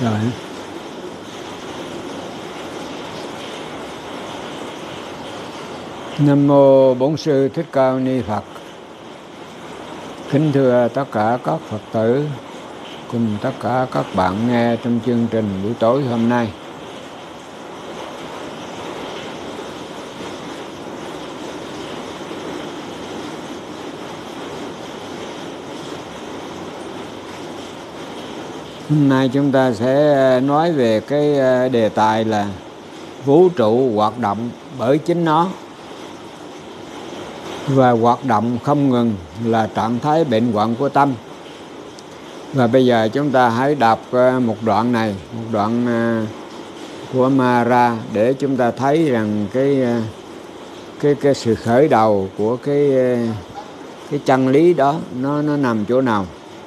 Rồi. Nam mô Bổn Sư Thích Ca Mâu Ni Phật. Kính thưa tất cả các Phật tử cùng tất cả các bạn nghe trong chương trình buổi tối hôm nay. Hôm nay chúng ta sẽ nói về cái đề tài là vũ trụ hoạt động bởi chính nó, và hoạt động không ngừng là trạng thái bệnh hoạn của tâm. Và bây giờ chúng ta hãy đọc một đoạn này, một đoạn của Mara, để chúng ta thấy rằng cái sự khởi đầu của cái chân lý đó nó nằm chỗ nào.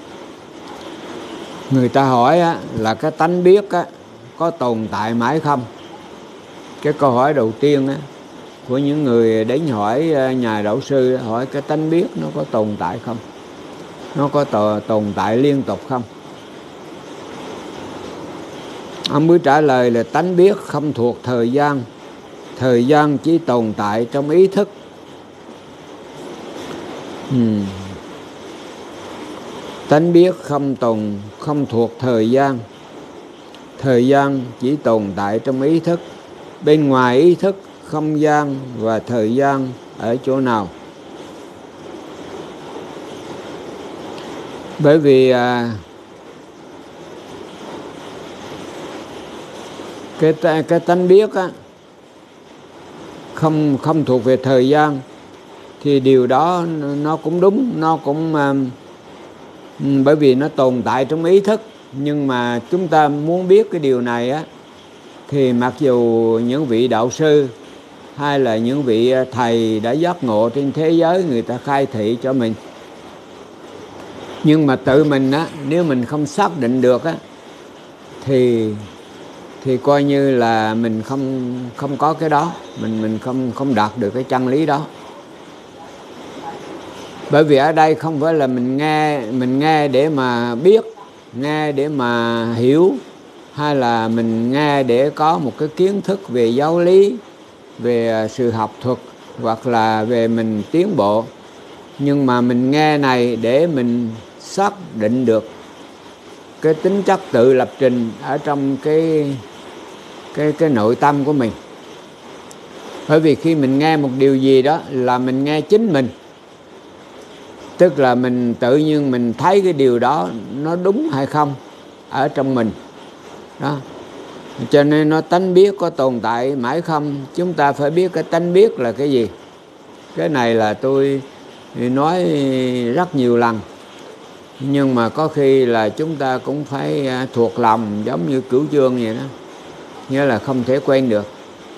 Người ta hỏi là cái tánh biết có tồn tại mãi không? Cái câu hỏi đầu tiên của những người đến hỏi nhà đạo sư, hỏi cái tánh biết nó có tồn tại không? Nó có tồn tại liên tục không? Ông mới trả lời là tánh biết không thuộc thời gian, thời gian chỉ tồn tại trong ý thức. Tánh biết không thuộc thời gian chỉ tồn tại trong ý thức. Bên ngoài ý thức, không gian và thời gian ở chỗ nào? Bởi vì cái tánh biết không thuộc về thời gian thì điều đó nó cũng đúng, nó cũng bởi vì nó tồn tại trong ý thức. Nhưng mà chúng ta muốn biết cái điều này thì mặc dù những vị đạo sư hay là những vị thầy đã giác ngộ trên thế giới người ta khai thị cho mình, nhưng mà tự mình nếu mình không xác định được thì coi như là mình không có cái đó, mình không đạt được cái chân lý đó. Bởi vì ở đây không phải là mình nghe để mà biết, nghe để mà hiểu, hay là mình nghe để có một cái kiến thức về giáo lý, về sự học thuật, hoặc là về mình tiến bộ. Nhưng mà mình nghe này để mình xác định được cái tính chất tự lập trình ở trong cái nội tâm của mình. Bởi vì khi mình nghe một điều gì đó là mình nghe chính mình, tức là mình tự nhiên mình thấy cái điều đó nó đúng hay không ở trong mình đó. Cho nên nó tánh biết có tồn tại mãi không? Chúng ta phải biết cái tánh biết là cái gì. Cái này là tôi nói rất nhiều lần, nhưng mà có khi là chúng ta cũng phải thuộc lòng, giống như Cửu Chương vậy đó, nghĩa là không thể quên được.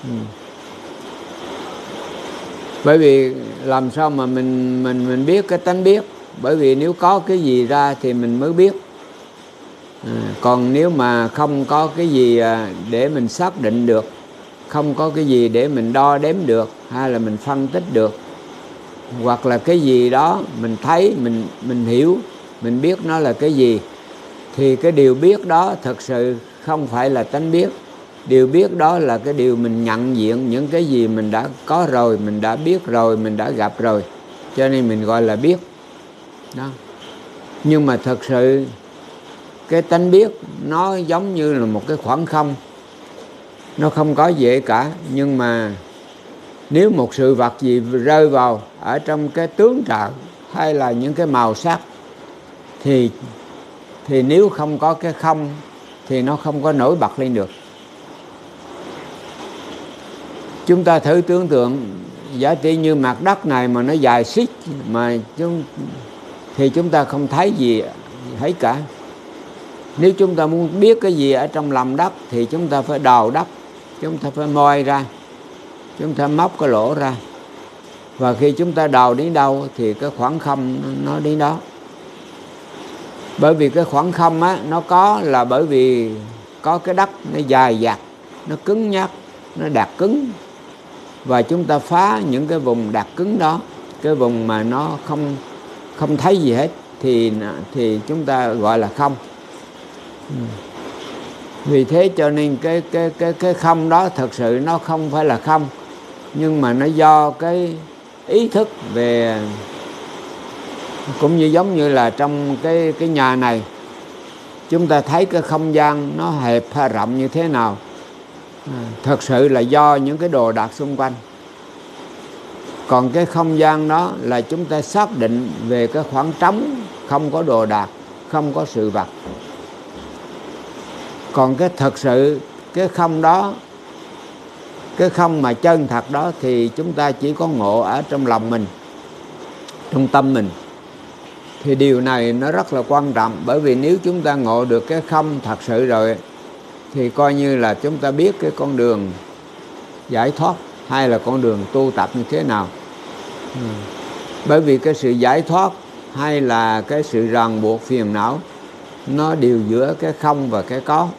Bởi vì làm sao mà mình biết cái tánh biết? Bởi vì nếu có cái gì ra thì mình mới biết. Còn nếu mà không có cái gì để mình xác định được, không có cái gì để mình đo đếm được, hay là mình phân tích được, hoặc là cái gì đó mình thấy, mình hiểu, mình biết nó là cái gì, thì cái điều biết đó thật sự không phải là tánh biết. Điều biết đó là cái điều mình nhận diện những cái gì mình đã có rồi, mình đã biết rồi, mình đã gặp rồi, cho nên mình gọi là biết đó. Nhưng mà thật sự cái tánh biết nó giống như là một cái khoảng không, nó không có gì cả. Nhưng mà nếu một sự vật gì rơi vào ở trong cái tướng trạng hay là những cái màu sắc, thì nếu không có cái không thì nó không có nổi bật lên được. Chúng ta thử tưởng tượng giả tỷ như mặt đất này mà nó dài xích mà thì chúng ta không thấy gì hết cả. Nếu chúng ta muốn biết cái gì ở trong lòng đất thì chúng ta phải đào đất, chúng ta phải moi ra, chúng ta móc cái lỗ ra. Và khi chúng ta đào đến đâu thì cái khoảng không nó đến đó. Bởi vì cái khoảng không nó có là bởi vì có cái đất nó dài dặt, nó cứng nhắc, nó đạt cứng. Và chúng ta phá những cái vùng đạt cứng đó, cái vùng mà nó không thấy gì hết, thì chúng ta gọi là không. Vì thế cho nên cái không đó thật sự nó không phải là không, nhưng mà nó do cái ý thức về, cũng như giống như là trong cái nhà này, chúng ta thấy cái không gian nó hẹp hay rộng như thế nào, thật sự là do những cái đồ đạc xung quanh. Còn cái không gian đó là chúng ta xác định về cái khoảng trống, không có đồ đạc, không có sự vật. Còn cái thật sự cái không đó, cái không mà chân thật đó, thì chúng ta chỉ có ngộ ở trong lòng mình, trong tâm mình. Thì điều này nó rất là quan trọng, bởi vì nếu chúng ta ngộ được cái không thật sự rồi thì coi như là chúng ta biết cái con đường giải thoát hay là con đường tu tập như thế nào. Bởi vì cái sự giải thoát hay là cái sự ràng buộc phiền não nó đều giữa cái không và cái có.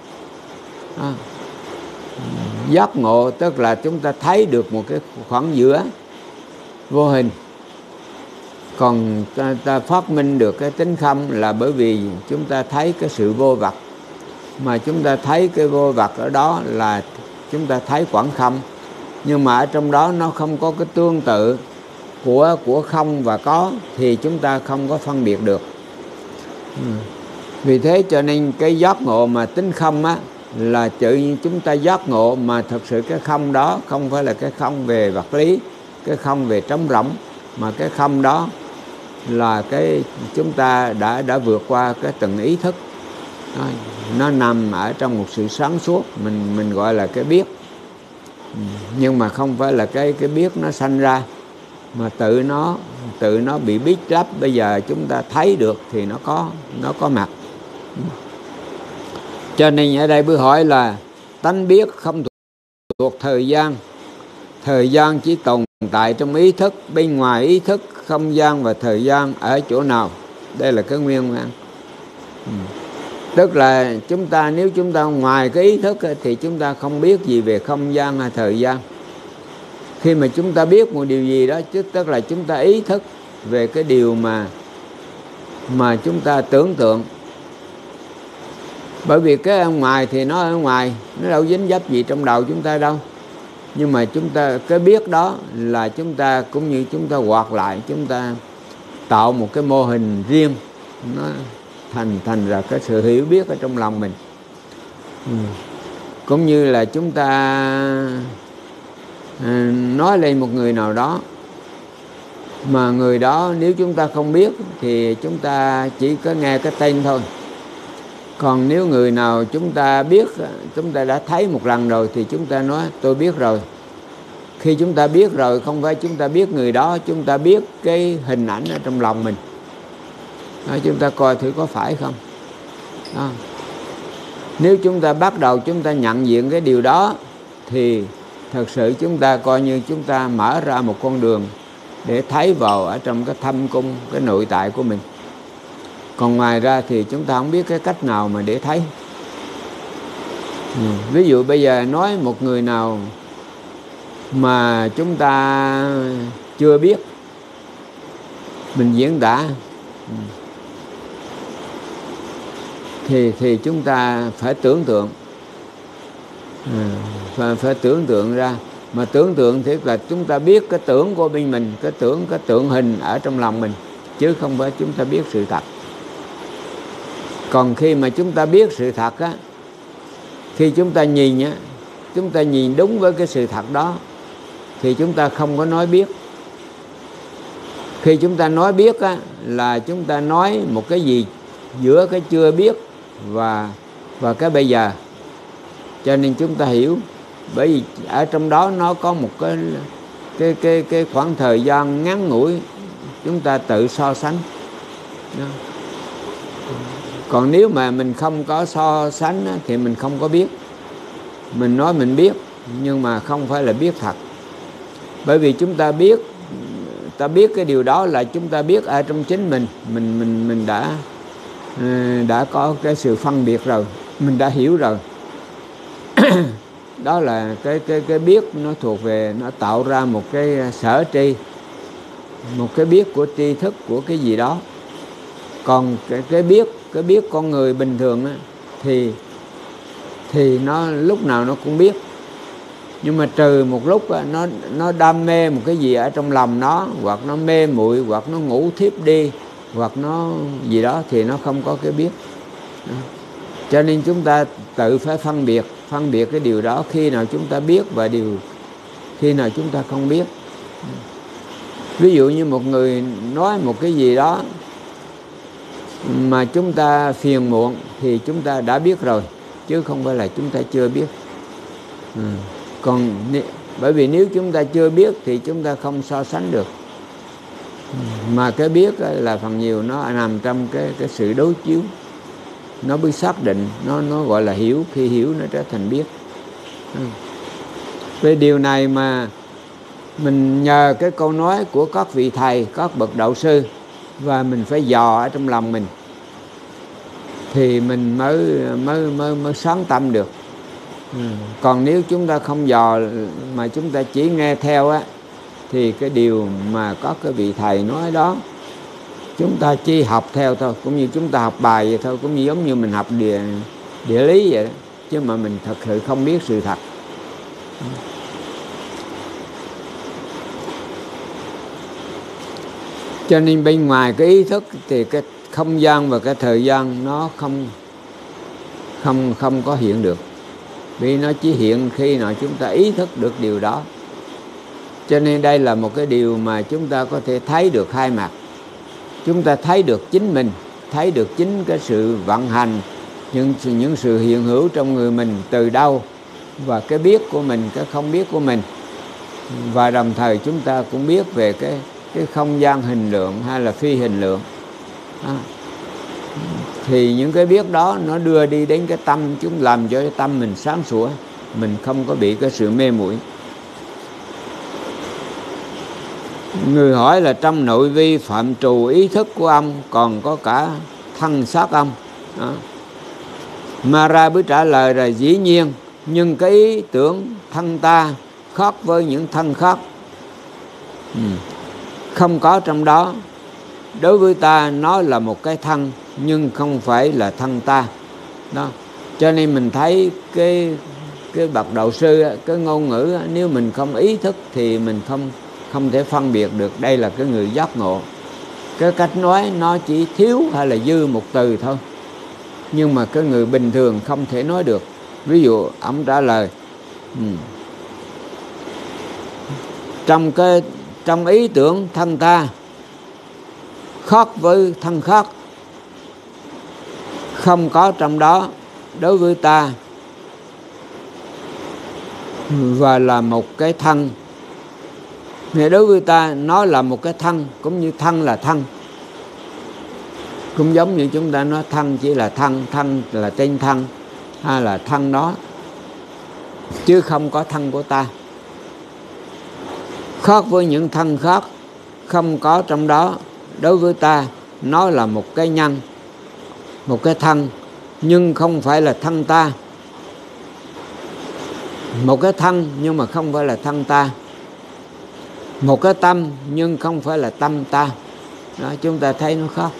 Giác ngộ tức là chúng ta thấy được một cái khoảng giữa vô hình. Còn ta phát minh được cái tính không là bởi vì chúng ta thấy cái sự vô vật. Mà chúng ta thấy cái vô vật ở đó là chúng ta thấy khoảng không. Nhưng mà ở trong đó nó không có cái tương tự của không và có, thì chúng ta không có phân biệt được. Vì thế cho nên cái giác ngộ mà tính không á, là tự nhiên chúng ta giác ngộ mà thật sự cái không đó không phải là cái không về vật lý, cái không về trống rỗng, mà cái không đó là cái chúng ta đã vượt qua cái từng ý thức. Nó nằm ở trong một sự sáng suốt, mình gọi là cái biết. Nhưng mà không phải là cái biết nó sanh ra, mà tự nó bị bít lấp. Bây giờ chúng ta thấy được thì nó có mặt. Cho nên ở đây mới hỏi là tánh biết không thuộc thời gian. Thời gian chỉ tồn tại trong ý thức. Bên ngoài ý thức, không gian và thời gian ở chỗ nào? Đây là cái nguyên nhân. Tức là chúng ta, nếu chúng ta ngoài cái ý thức thì chúng ta không biết gì về không gian hay thời gian. Khi mà chúng ta biết một điều gì đó, tức là chúng ta ý thức về cái điều mà chúng ta tưởng tượng. Bởi vì cái ở ngoài thì nó ở ngoài, nó đâu dính dấp gì trong đầu chúng ta đâu. Nhưng mà chúng ta cái biết đó là chúng ta cũng như chúng ta hoạt lại, chúng ta tạo một cái mô hình riêng, nó thành ra cái sự hiểu biết ở trong lòng mình. Cũng như là chúng ta nói lên một người nào đó, mà người đó nếu chúng ta không biết thì chúng ta chỉ có nghe cái tên thôi. Còn nếu người nào chúng ta biết, chúng ta đã thấy một lần rồi thì chúng ta nói tôi biết rồi. Khi chúng ta biết rồi, không phải chúng ta biết người đó, chúng ta biết cái hình ảnh ở trong lòng mình. Đó, chúng ta coi thử có phải không. Đó. Nếu chúng ta bắt đầu chúng ta nhận diện cái điều đó thì thật sự chúng ta coi như chúng ta mở ra một con đường để thấy vào ở trong cái thâm cung, cái nội tại của mình. Còn ngoài ra thì chúng ta không biết cái cách nào mà để thấy. Ví dụ bây giờ nói một người nào mà chúng ta chưa biết, mình diễn tả thì chúng ta phải tưởng tượng, phải tưởng tượng ra. Mà tưởng tượng thì là chúng ta biết cái tưởng của bên mình, cái tượng hình ở trong lòng mình, chứ không phải chúng ta biết sự thật. Còn khi mà chúng ta biết sự thật á, khi chúng ta nhìn á, chúng ta nhìn đúng với cái sự thật đó thì chúng ta không có nói biết. Khi chúng ta nói biết á, là chúng ta nói một cái gì giữa cái chưa biết và cái bây giờ. Cho nên chúng ta hiểu, bởi vì ở trong đó nó có một cái khoảng thời gian ngắn ngủi chúng ta tự so sánh. Đó. Còn nếu mà mình không có so sánh á, thì mình không có biết. Mình nói mình biết nhưng mà không phải là biết thật. Bởi vì chúng ta biết cái điều đó là chúng ta biết ở trong chính mình đã có cái sự phân biệt rồi, mình đã hiểu rồi. Đó là cái biết nó thuộc về, nó tạo ra một cái sở tri, một cái biết của tri thức của cái gì đó. Còn cái biết con người bình thường á, thì thì nó lúc nào nó cũng biết. Nhưng mà trừ một lúc nó đam mê một cái gì ở trong lòng nó, hoặc nó mê muội, hoặc nó ngủ thiếp đi, hoặc nó gì đó, thì nó không có cái biết. Cho nên chúng ta tự phải phân biệt cái điều đó, khi nào chúng ta biết và khi nào chúng ta không biết. Ví dụ như một người nói một cái gì đó mà chúng ta phiền muộn thì chúng ta đã biết rồi, chứ không phải là chúng ta chưa biết. Còn bởi vì nếu chúng ta chưa biết thì chúng ta không so sánh được. Mà cái biết là phần nhiều nó nằm trong cái sự đối chiếu, nó mới xác định, nó gọi là hiểu. Khi hiểu nó trở thành biết. Về điều này mà mình nhờ cái câu nói của các vị thầy, các bậc đạo sư, và mình phải dò ở trong lòng mình thì mình mới sáng tâm được. Còn nếu chúng ta không dò mà chúng ta chỉ nghe theo á, thì cái điều mà có cái vị thầy nói đó chúng ta chỉ học theo thôi, cũng như chúng ta học bài vậy thôi, cũng như giống như mình học địa lý vậy đó, chứ mà mình thật sự không biết sự thật. Cho nên bên ngoài cái ý thức thì cái không gian và cái thời gian nó không có hiện được, vì nó chỉ hiện khi nào chúng ta ý thức được điều đó. Cho nên đây là một cái điều mà chúng ta có thể thấy được hai mặt. Chúng ta thấy được chính mình, thấy được chính cái sự vận hành, những sự hiện hữu trong người mình từ đâu, và cái biết của mình, cái không biết của mình. Và đồng thời chúng ta cũng biết về cái không gian hình lượng hay là phi hình lượng. Thì những cái biết đó nó đưa đi đến cái tâm, chúng làm cho cái tâm mình sáng sủa, mình không có bị cái sự mê muội. Người hỏi là trong nội vi phạm trù ý thức của ông còn có cả thân xác ông. Mara mới trả lời là dĩ nhiên, nhưng cái ý tưởng thân ta khác với những thân khác, không có trong đó. Đối với ta nó là một cái thân, nhưng không phải là thân ta đó. Cho nên mình thấy cái bậc đạo sư, cái ngôn ngữ, nếu mình không ý thức thì mình không thể phân biệt được đây là cái người giác ngộ. Cái cách nói nó chỉ thiếu hay là dư một từ thôi, nhưng mà cái người bình thường không thể nói được. Ví dụ ông trả lời trong ý tưởng thân ta khác với thân khác, không có trong đó đối với ta, và là một cái thân. Thì đối với ta nó là một cái thân, cũng như thân là thân. Cũng giống như chúng ta nói thân chỉ là thân, thân là tên thân, hay là thân đó, chứ không có thân của ta. Khác với những thân khác, không có trong đó đối với ta, nó là một cái nhân, một cái thân, nhưng không phải là thân ta. Một cái thân nhưng mà không phải là thân ta. Một cái tâm nhưng không phải là tâm ta. Đó, chúng ta thấy nó khác.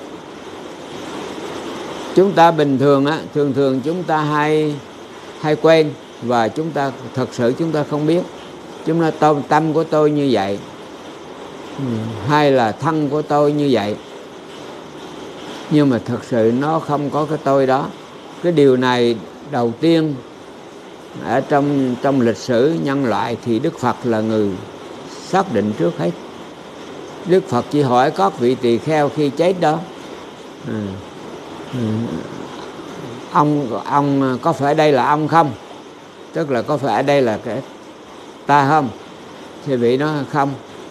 Chúng ta bình thường á, thường chúng ta hay quen, và chúng ta thật sự chúng ta không biết. Chúng ta tâm của tôi như vậy, hay là thân của tôi như vậy, nhưng mà thật sự nó không có cái tôi đó. Cái điều này đầu tiên ở trong lịch sử nhân loại thì Đức Phật là người xác định trước hết. Đức Phật chỉ hỏi các vị tỳ kheo khi chết đó, ông có phải đây là ông không? Tức là có phải ở đây là cái ta không? Thì vị nói không,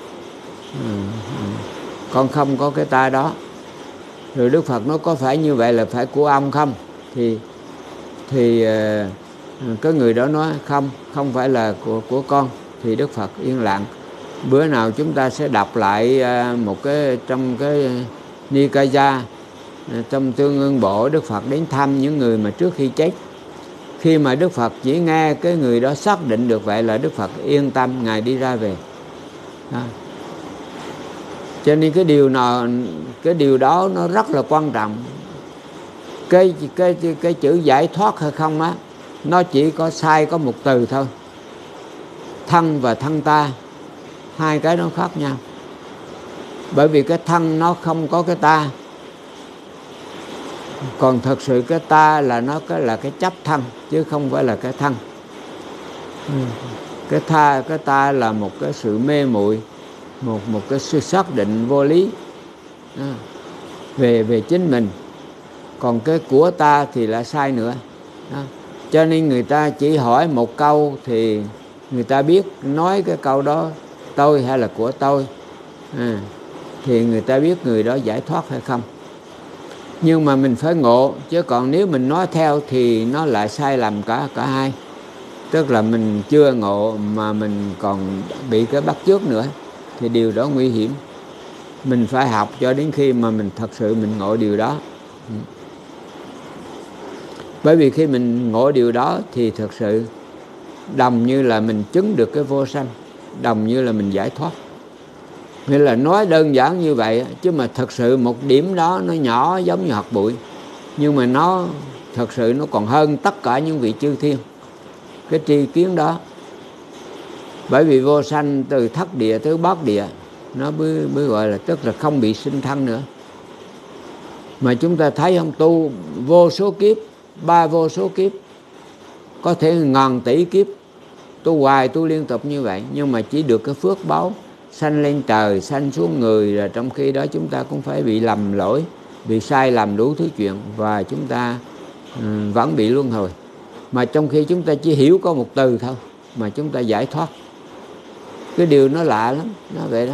con không có cái ta đó. Rồi Đức Phật nói có phải như vậy là phải của ông không? Thì cái người đó nói không phải là của con. Thì Đức Phật yên lặng. Bữa nào chúng ta sẽ đọc lại một cái trong cái Nikaya, trong Tương Ưng Bộ, Đức Phật đến thăm những người mà trước khi chết. Khi mà Đức Phật chỉ nghe cái người đó xác định được vậy là Đức Phật yên tâm, Ngài đi ra về. Cho nên cái điều đó nó rất là quan trọng. Cái chữ giải thoát hay không á, nó chỉ có sai có một từ thôi. Thân và thân ta, hai cái nó khác nhau. Bởi vì cái thân nó không có cái ta, còn thật sự cái ta là nó là cái chấp thân, chứ không phải là cái thân. Cái ta là một cái sự mê muội, một cái sự xác định vô lý về chính mình. Còn cái của ta thì là sai nữa. Cho nên người ta chỉ hỏi một câu thì người ta biết nói cái câu đó tôi hay là của tôi, thì người ta biết người đó giải thoát hay không. Nhưng mà mình phải ngộ, chứ còn nếu mình nói theo thì nó lại sai lầm cả hai. Tức là mình chưa ngộ mà mình còn bị cái bắt chước nữa, thì điều đó nguy hiểm. Mình phải học cho đến khi mà mình thật sự mình ngộ điều đó. Bởi vì khi mình ngộ điều đó thì thật sự đồng như là mình chứng được cái vô sanh, đồng như là mình giải thoát. Nghĩa là nói đơn giản như vậy, chứ mà thật sự một điểm đó nó nhỏ giống như hạt bụi, nhưng mà nó thật sự nó còn hơn tất cả những vị chư thiên, cái tri kiến đó. Bởi vì vô sanh từ thất địa tới bát địa, nó mới gọi là tức là không bị sinh thân nữa. Mà chúng ta thấy không, tu vô số kiếp, 3 vô số kiếp, có thể ngàn tỷ kiếp, tu hoài tu liên tục như vậy, nhưng mà chỉ được cái phước báo sanh lên trời, sanh xuống người, là trong khi đó chúng ta cũng phải bị lầm lỗi, bị sai lầm đủ thứ chuyện, và chúng ta vẫn bị luân hồi. Mà trong khi chúng ta chỉ hiểu có một từ thôi mà chúng ta giải thoát. Cái điều nó lạ lắm, nó vậy đó.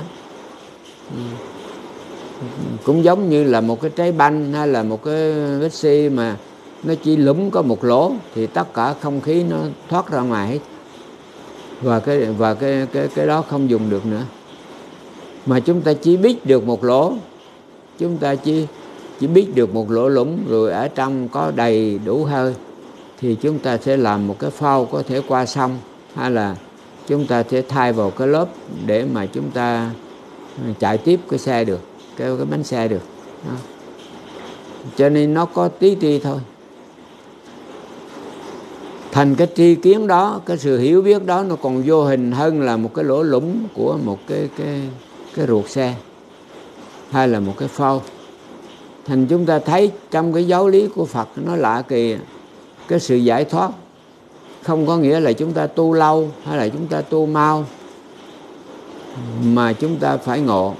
Cũng giống như là một cái trái banh hay là một cái vết xi mà nó chỉ lúm có một lỗ thì tất cả không khí nó thoát ra ngoài hết, và cái đó không dùng được nữa. Mà chúng ta chỉ biết được một lỗ, chúng ta chỉ biết được một lỗ lũng, rồi ở trong có đầy đủ hơi, thì chúng ta sẽ làm một cái phao có thể qua sông, hay là chúng ta sẽ thay vào cái lớp để mà chúng ta chạy tiếp cái xe được, cái bánh xe được đó. Cho nên nó có tí tri thôi. Thành cái tri kiến đó, cái sự hiểu biết đó nó còn vô hình hơn là một cái lỗ lũng của một cái ruột xe hay là một cái phao. Thành chúng ta thấy trong cái giáo lý của Phật nó lạ kỳ. Cái sự giải thoát không có nghĩa là chúng ta tu lâu hay là chúng ta tu mau, mà chúng ta phải ngộ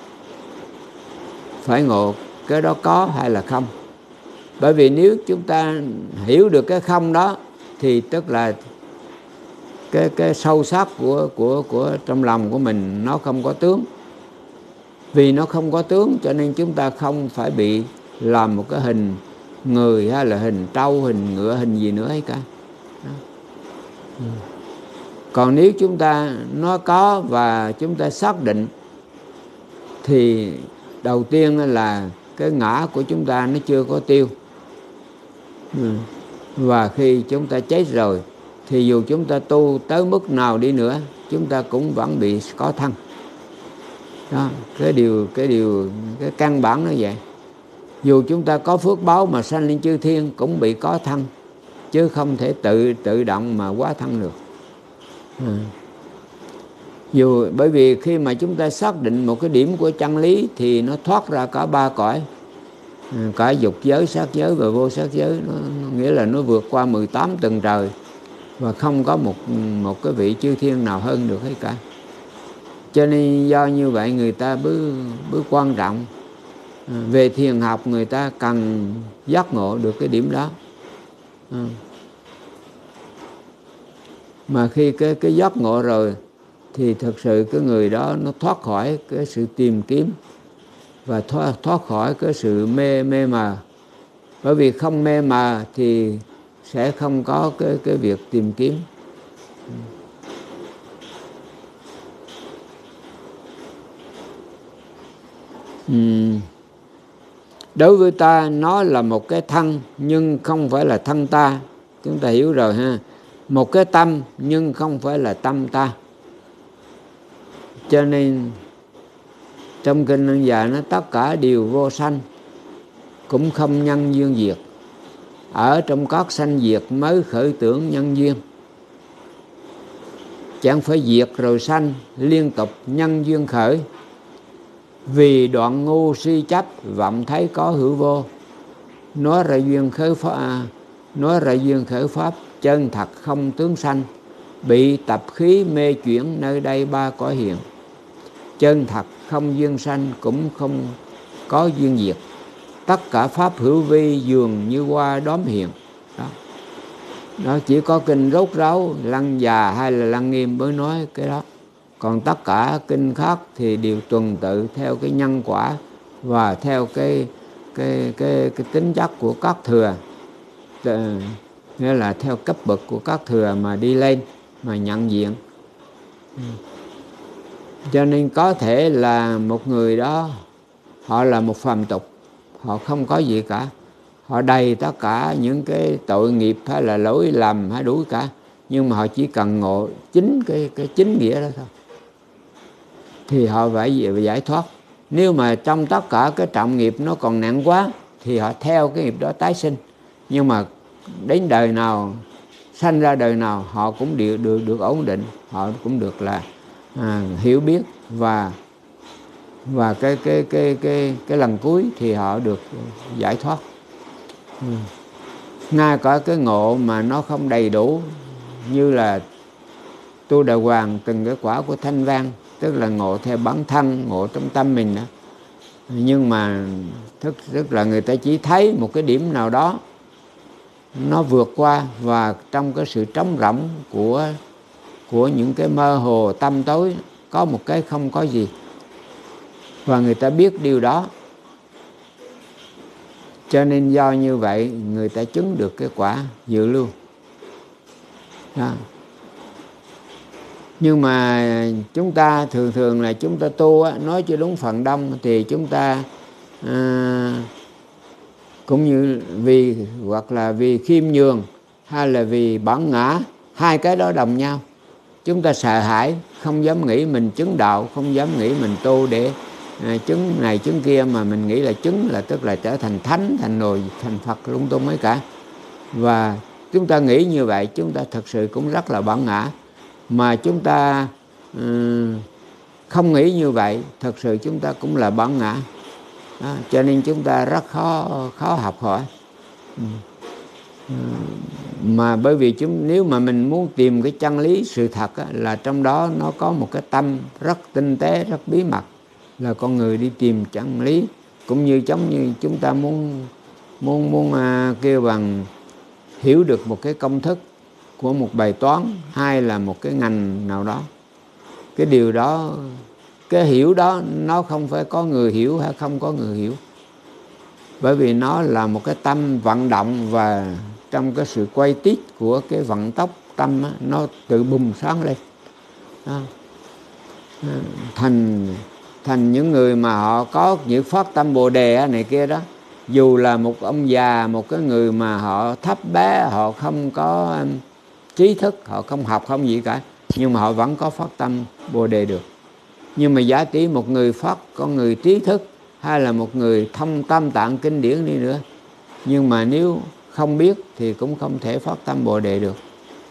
cái đó có hay là không. Bởi vì nếu chúng ta hiểu được cái không đó thì tức là cái sâu sắc của trong lòng của mình nó không có tướng. Vì nó không có tướng cho nên chúng ta không phải bị làm một cái hình người hay là hình trâu, hình ngựa, hình gì nữa hết cả. Còn nếu chúng ta nó có và chúng ta xác định thì đầu tiên là cái ngã của chúng ta nó chưa có tiêu. Và khi chúng ta chết rồi thì dù chúng ta tu tới mức nào đi nữa, chúng ta cũng vẫn bị có thân. Đó, cái căn bản nó vậy. Dù chúng ta có phước báo mà sanh lên chư thiên cũng bị có thân, chứ không thể tự động mà hóa thân được. Dù bởi vì khi mà chúng ta xác định một cái điểm của chân lý thì nó thoát ra cả 3 cõi, cả dục giới, sát giới và vô sát giới. Nó nghĩa là nó vượt qua 18 tầng trời, và không có một cái vị chư thiên nào hơn được hết cả. Cho nên do như vậy người ta bước quan trọng về thiền học, người ta cần giác ngộ được cái điểm đó. Mà khi cái giác ngộ rồi thì thực sự cái người đó nó thoát khỏi cái sự tìm kiếm và thoát khỏi cái sự mê mờ. Bởi vì không mê mờ thì sẽ không có cái việc tìm kiếm. Đối với ta nó là một cái thân nhưng không phải là thân ta. Chúng ta hiểu rồi ha. Một cái tâm nhưng không phải là tâm ta. Cho nên trong kinh Ân Già nó tất cả đều vô sanh, cũng không nhân duyên diệt. ở trong các sanh diệt mới khởi tưởng nhân duyên. Chẳng phải diệt rồi sanh, liên tục nhân duyên khởi. Vì đoạn ngu si chấp, vọng thấy có hữu vô. Nói ra duyên khởi pháp, chân thật không tướng sanh. Bị tập khí mê chuyển, nơi đây ba cõi hiện. Chân thật không duyên sanh, cũng không có duyên diệt. Tất cả pháp hữu vi, dường như hoa đóm hiện. Đó chỉ có kinh Rốt Ráo, Lăng Già hay là Lăng Nghiêm mới nói cái đó. Còn tất cả kinh khác thì đều tuần tự theo cái nhân quả và theo cái tính chất của các thừa, nghĩa là theo cấp bậc của các thừa mà đi lên, mà nhận diện. Cho nên có thể là một người đó họ là một phàm tục, họ không có gì cả, họ đầy tất cả những cái tội nghiệp hay là lỗi lầm hay đủ cả, nhưng mà họ chỉ cần ngộ chính cái chính nghĩa đó thôi thì họ phải giải thoát. Nếu mà trong tất cả cái trọng nghiệp nó còn nặng quá thì họ theo cái nghiệp đó tái sinh, nhưng mà đến đời nào, sanh ra đời nào họ cũng được ổn định, họ cũng được là hiểu biết và cái lần cuối thì họ được giải thoát. Ngay cả cái ngộ mà nó không đầy đủ như là Tu Đà Hoàng từng cái quả của Thanh Văn, tức là ngộ theo bản thân, ngộ trong tâm mình đó. Nhưng mà tức là người ta chỉ thấy một cái điểm nào đó nó vượt qua, và trong cái sự trống rỗng của những cái mơ hồ tâm tối có một cái không có gì, và người ta biết điều đó. Cho nên do như vậy người ta chứng được cái quả dự lưu đó. Nhưng mà chúng ta thường là chúng ta tu á, nói cho đúng phần đông thì chúng ta cũng như hoặc là vì khiêm nhường hay là vì bản ngã, hai cái đó đồng nhau. Chúng ta sợ hãi, không dám nghĩ mình chứng đạo, không dám nghĩ mình tu để chứng này chứng kia, mà mình nghĩ là chứng là tức là trở thành thánh, thành nồi, thành Phật lung tung mấy cả. Và chúng ta nghĩ như vậy chúng ta thật sự cũng rất là bản ngã. Mà chúng ta không nghĩ như vậy thật sự chúng ta cũng là bản ngã đó. Cho nên chúng ta rất khó học hỏi. Mà bởi vì nếu mà mình muốn tìm cái chân lý sự thật á, là trong đó nó có một cái tâm rất tinh tế, rất bí mật, là con người đi tìm chân lý. Cũng như giống như chúng ta muốn kêu bằng hiểu được một cái công thức của một bài toán hay là một cái ngành nào đó, cái điều đó, cái hiểu đó nó không phải có người hiểu hay không có người hiểu, bởi vì nó là một cái tâm vận động, và trong cái sự quay tít của cái vận tốc tâm á, nó tự bùng sáng lên đó. Thành những người mà họ có những phát tâm Bồ Đề này kia đó, dù là một ông già, một cái người mà họ thấp bé, họ không có trí thức, họ không học không gì cả, nhưng mà họ vẫn có phát tâm Bồ Đề được. Nhưng mà giả tỷ một người phát, con người trí thức hay là một người thông tam tạng kinh điển đi nữa, nhưng mà nếu không biết thì cũng không thể phát tâm Bồ Đề được.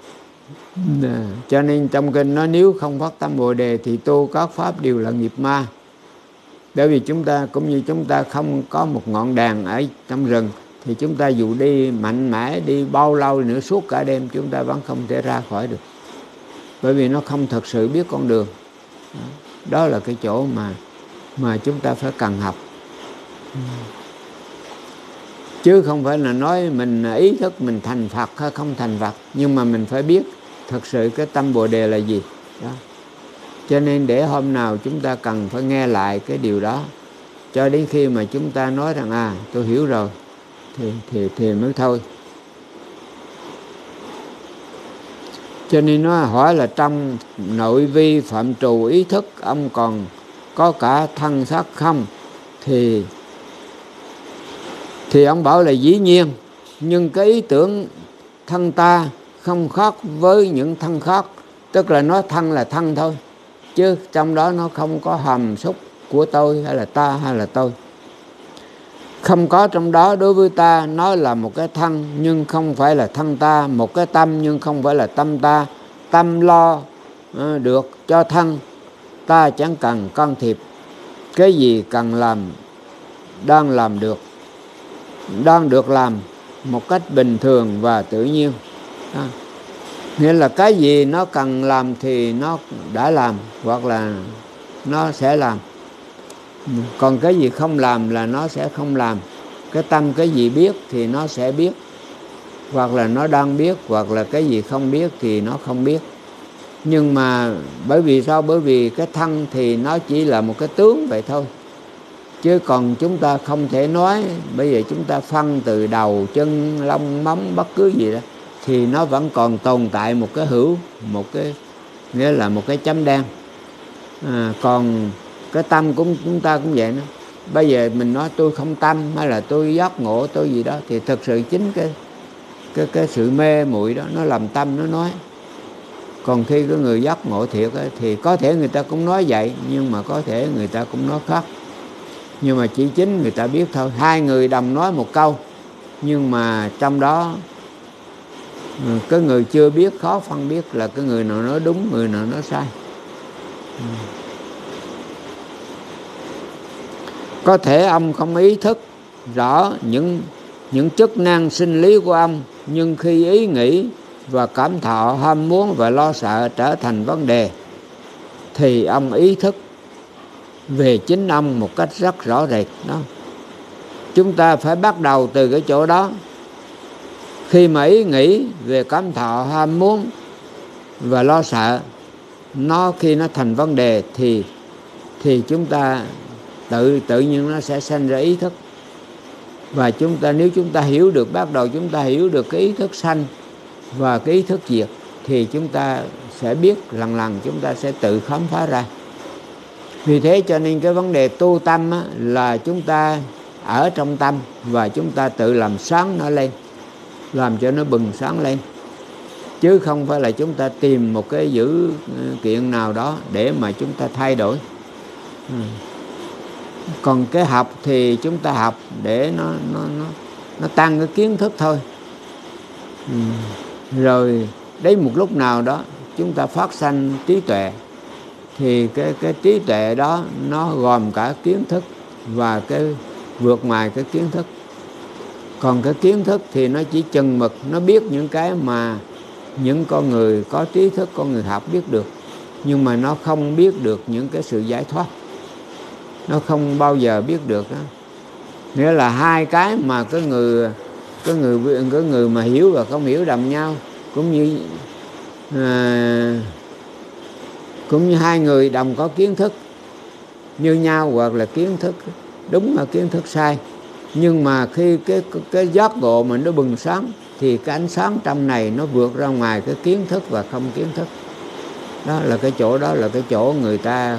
Cho nên trong kinh nói nếu không phát tâm Bồ Đề thì tu các pháp đều là nghiệp ma. Bởi vì chúng ta cũng như chúng ta không có một ngọn đèn ở trong rừng, thì chúng ta dù đi mạnh mẽ, đi bao lâu nữa, suốt cả đêm chúng ta vẫn không thể ra khỏi được, bởi vì nó không thật sự biết con đường. Đó là cái chỗ mà chúng ta phải cần học. Chứ không phải là nói mình ý thức mình thành Phật hay không thành Phật, nhưng mà mình phải biết thật sự cái tâm Bồ Đề là gì đó. Cho nên để hôm nào chúng ta cần phải nghe lại cái điều đó, cho đến khi mà chúng ta nói rằng tôi hiểu rồi thì mới thôi. Cho nên nó hỏi là trong nội vi phạm trù ý thức ông còn có cả thân xác không, thì ông bảo là dĩ nhiên, nhưng cái ý tưởng thân ta không khác với những thân khác, tức là nói thân là thân thôi, chứ trong đó nó không có hàm xúc của tôi hay là ta hay là tôi. Không có trong đó đối với ta, nó là một cái thân nhưng không phải là thân ta, một cái tâm nhưng không phải là tâm ta. Tâm lo được cho thân, ta chẳng cần can thiệp. Cái gì cần làm đang làm được, đang được làm một cách bình thường và tự nhiên. Đó. Nghĩa là cái gì nó cần làm thì nó đã làm, hoặc là nó sẽ làm. Còn cái gì không làm là nó sẽ không làm. Cái tâm cái gì biết thì nó sẽ biết, hoặc là nó đang biết, hoặc là cái gì không biết thì nó không biết. Nhưng mà bởi vì sao? Bởi vì cái thân thì nó chỉ là một cái tướng vậy thôi. Chứ còn chúng ta không thể nói, bây giờ chúng ta phân từ đầu, chân, lông, móng, bất cứ gì đó, thì nó vẫn còn tồn tại một cái hữu, một cái nghĩa là một cái chấm đen. Còn cái tâm của chúng ta cũng vậy nữa. Bây giờ mình nói tôi không tâm, hay là tôi giác ngộ, tôi gì đó, thì thực sự chính cái sự mê muội đó nó làm tâm nó nói. Còn khi cái người giác ngộ thiệt ấy, thì có thể người ta cũng nói vậy, nhưng mà có thể người ta cũng nói khác. Nhưng mà chỉ chính người ta biết thôi. Hai người đồng nói một câu, nhưng mà trong đó cái người chưa biết khó phân biết là cái người nào nói đúng, người nào nói sai. Có thể ông không ý thức rõ những chức năng sinh lý của ông, nhưng khi ý nghĩ và cảm thọ, ham muốn và lo sợ trở thành vấn đề, thì ông ý thức về chính ông một cách rất rõ rệt đó. Chúng ta phải bắt đầu từ cái chỗ đó. Khi mà ý nghĩ về cảm thọ, ham muốn và lo sợ, khi nó thành vấn đề thì chúng ta tự nhiên nó sẽ sanh ra ý thức. Và nếu chúng ta hiểu được, bắt đầu chúng ta hiểu được cái ý thức sanh và cái ý thức diệt, thì chúng ta sẽ biết lần lần chúng ta sẽ tự khám phá ra. Vì thế cho nên cái vấn đề tu tâm là chúng ta ở trong tâm và chúng ta tự làm sáng nó lên, làm cho nó bừng sáng lên, chứ không phải là chúng ta tìm một cái dữ kiện nào đó để mà chúng ta thay đổi. Còn cái học thì chúng ta học để nó tăng cái kiến thức thôi. Rồi đến một lúc nào đó chúng ta phát sanh trí tuệ, thì cái trí tuệ đó nó gồm cả kiến thức và cái vượt ngoài cái kiến thức. Còn cái kiến thức thì nó chỉ chừng mực, nó biết những cái mà những con người có trí thức, con người học biết được, nhưng mà nó không biết được những cái sự giải thoát. Nó không bao giờ biết được đó. Nghĩa là hai cái mà cái người mà hiểu và không hiểu đồng nhau, cũng như hai người đồng có kiến thức như nhau, hoặc là kiến thức đúng và kiến thức sai. Nhưng mà khi cái giác ngộ mà nó bừng sáng, thì cái ánh sáng trong này nó vượt ra ngoài cái kiến thức và không kiến thức. Đó là cái chỗ người ta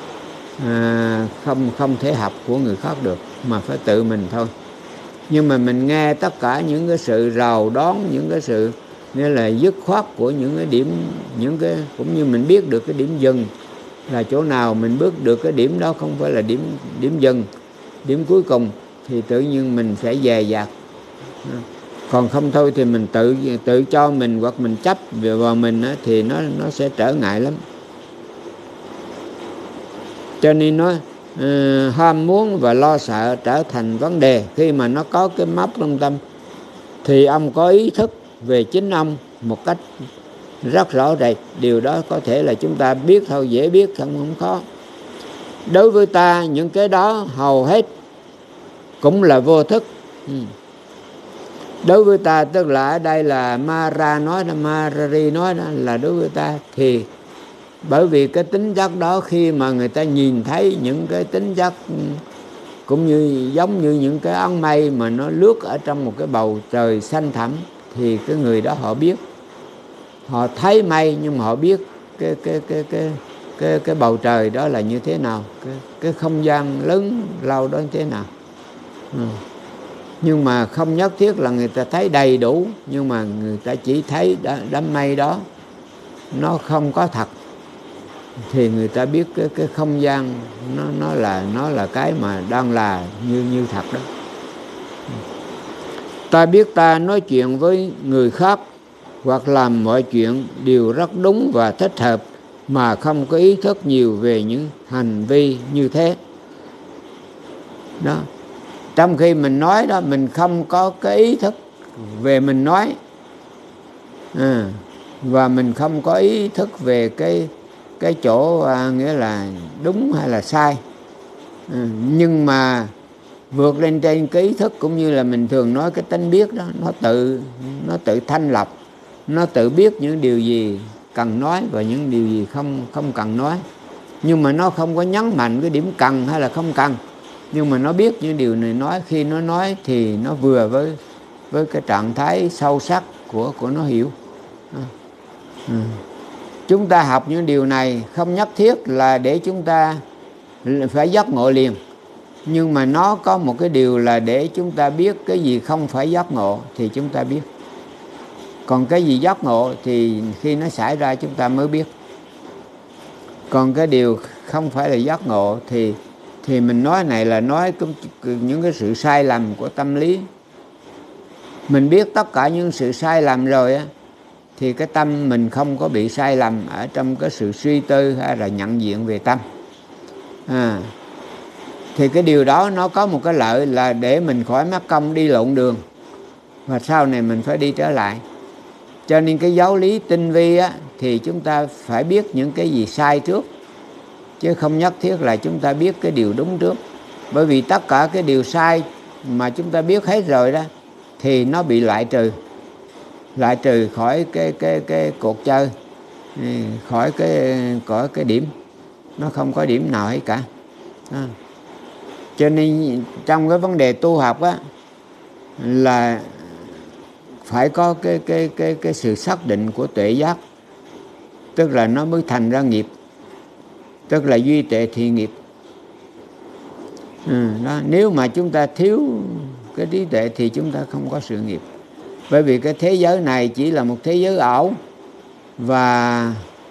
không thể học của người khác được, mà phải tự mình thôi. Nhưng mà mình nghe tất cả những cái sự rào đón, những cái sự nghĩa là dứt khoát của những cái điểm, cũng như mình biết được cái điểm dừng là chỗ nào, mình bước được cái điểm đó không phải là điểm dừng, điểm cuối cùng, thì tự nhiên mình sẽ dè dặt. Còn không thôi thì mình tự cho mình, hoặc mình chấp vào mình thì nó sẽ trở ngại lắm. Cho nên nó ham muốn và lo sợ trở thành vấn đề. Khi mà nó có cái mấp trong tâm, thì ông có ý thức về chính ông một cách rất rõ rệt. Điều đó có thể là chúng ta biết thôi, dễ biết, không khó. Đối với ta, những cái đó hầu hết cũng là vô thức. Đối với ta, tức là ở đây là Marari nói đó là đối với ta. Thì bởi vì cái tính chất đó, khi mà người ta nhìn thấy những cái tính chất cũng như giống như những cái áng mây mà nó lướt ở trong một cái bầu trời xanh thẳm, thì cái người đó họ biết, họ thấy mây nhưng mà họ biết cái bầu trời đó là như thế nào, cái không gian lớn lao đó như thế nào. Nhưng mà không nhất thiết là người ta thấy đầy đủ, nhưng mà người ta chỉ thấy đám mây đó nó không có thật, thì người ta biết cái không gian nó là cái mà đang là như thật đó. Ta biết ta nói chuyện với người khác hoặc làm mọi chuyện đều rất đúng và thích hợp mà không có ý thức nhiều về những hành vi như thế. Đó. Trong khi mình nói đó, mình không có cái ý thức về mình nói, và mình không có ý thức về cái chỗ nghĩa là đúng hay là sai. Nhưng mà vượt lên trên cái ý thức, cũng như là mình thường nói cái tánh biết đó, nó tự thanh lọc, nó tự biết những điều gì cần nói và những điều gì không cần nói. Nhưng mà nó không có nhấn mạnh cái điểm cần hay là không cần, nhưng mà nó biết những điều này nói, khi nó nói thì nó vừa với cái trạng thái sâu sắc của nó hiểu. Chúng ta học những điều này không nhất thiết là để chúng ta phải giác ngộ liền, nhưng mà nó có một cái điều là để chúng ta biết cái gì không phải giác ngộ thì chúng ta biết. Còn cái gì giác ngộ thì khi nó xảy ra chúng ta mới biết. Còn cái điều không phải là giác ngộ thì mình nói này là nói những cái sự sai lầm của tâm lý. Mình biết tất cả những sự sai lầm rồi á, thì cái tâm mình không có bị sai lầm ở trong cái sự suy tư hay là nhận diện về tâm. Thì cái điều đó nó có một cái lợi là để mình khỏi mắc công đi lộn đường, và sau này mình phải đi trở lại. Cho nên cái giáo lý tinh vi á, thì chúng ta phải biết những cái gì sai trước, chứ không nhất thiết là chúng ta biết cái điều đúng trước. Bởi vì tất cả cái điều sai mà chúng ta biết hết rồi đó thì nó bị loại trừ khỏi cái cuộc chơi, khỏi cái điểm. Nó không có điểm nào hết cả. Cho nên trong cái vấn đề tu học á, là phải có cái sự xác định của tuệ giác, tức là nó mới thành ra nghiệp, tức là duy tuệ thì nghiệp. Đó. Nếu mà chúng ta thiếu cái trí tuệ thì chúng ta không có sự nghiệp. Bởi vì cái thế giới này chỉ là một thế giới ảo, và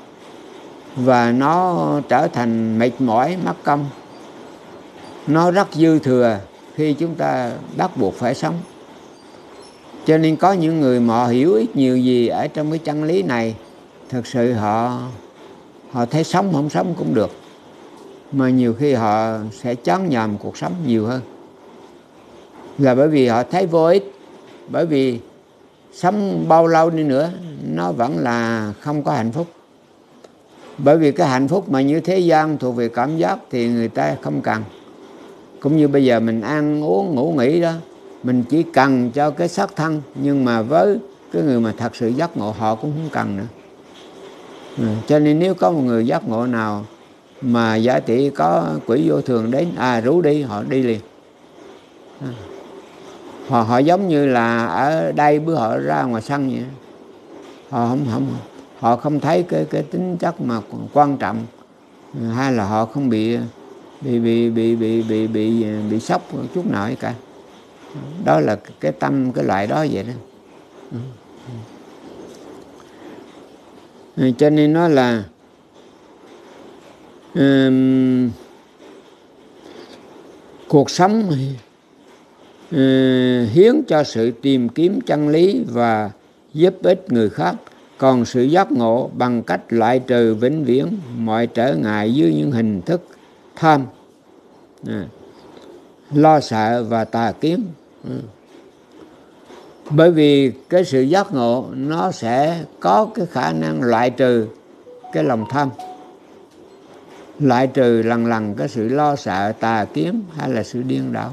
nó trở thành mệt mỏi, mất công. Nó rất dư thừa khi chúng ta bắt buộc phải sống. Cho nên có những người mà họ hiểu ít nhiều gì ở trong cái chân lý này, thực sự họ thấy sống không sống cũng được, mà nhiều khi họ sẽ chán nhàm cuộc sống nhiều hơn, là bởi vì họ thấy vô ích. Bởi vì sống bao lâu đi nữa nó vẫn là không có hạnh phúc. Bởi vì cái hạnh phúc mà như thế gian thuộc về cảm giác thì người ta không cần. Cũng như bây giờ mình ăn uống ngủ nghỉ đó, mình chỉ cần cho cái xác thân, nhưng mà với cái người mà thật sự giác ngộ họ cũng không cần nữa. Cho nên nếu có một người giác ngộ nào mà giả tỷ có quỷ vô thường đến, rủ đi, họ đi liền. Họ giống như là ở đây bữa họ ra ngoài sân vậy. Họ không thấy cái tính chất mà quan trọng, hay là họ không bị sốc chút nào hết cả. Đó là cái tâm cái loại đó vậy đó. Cho nên nó là cuộc sống hiến cho sự tìm kiếm chân lý và giúp ích người khác, còn sự giác ngộ bằng cách loại trừ vĩnh viễn mọi trở ngại dưới những hình thức tham, lo sợ và tà kiến. Bởi vì cái sự giác ngộ nó sẽ có cái khả năng loại trừ cái lòng tham, loại trừ lần lần cái sự lo sợ, tà kiến hay là sự điên đảo.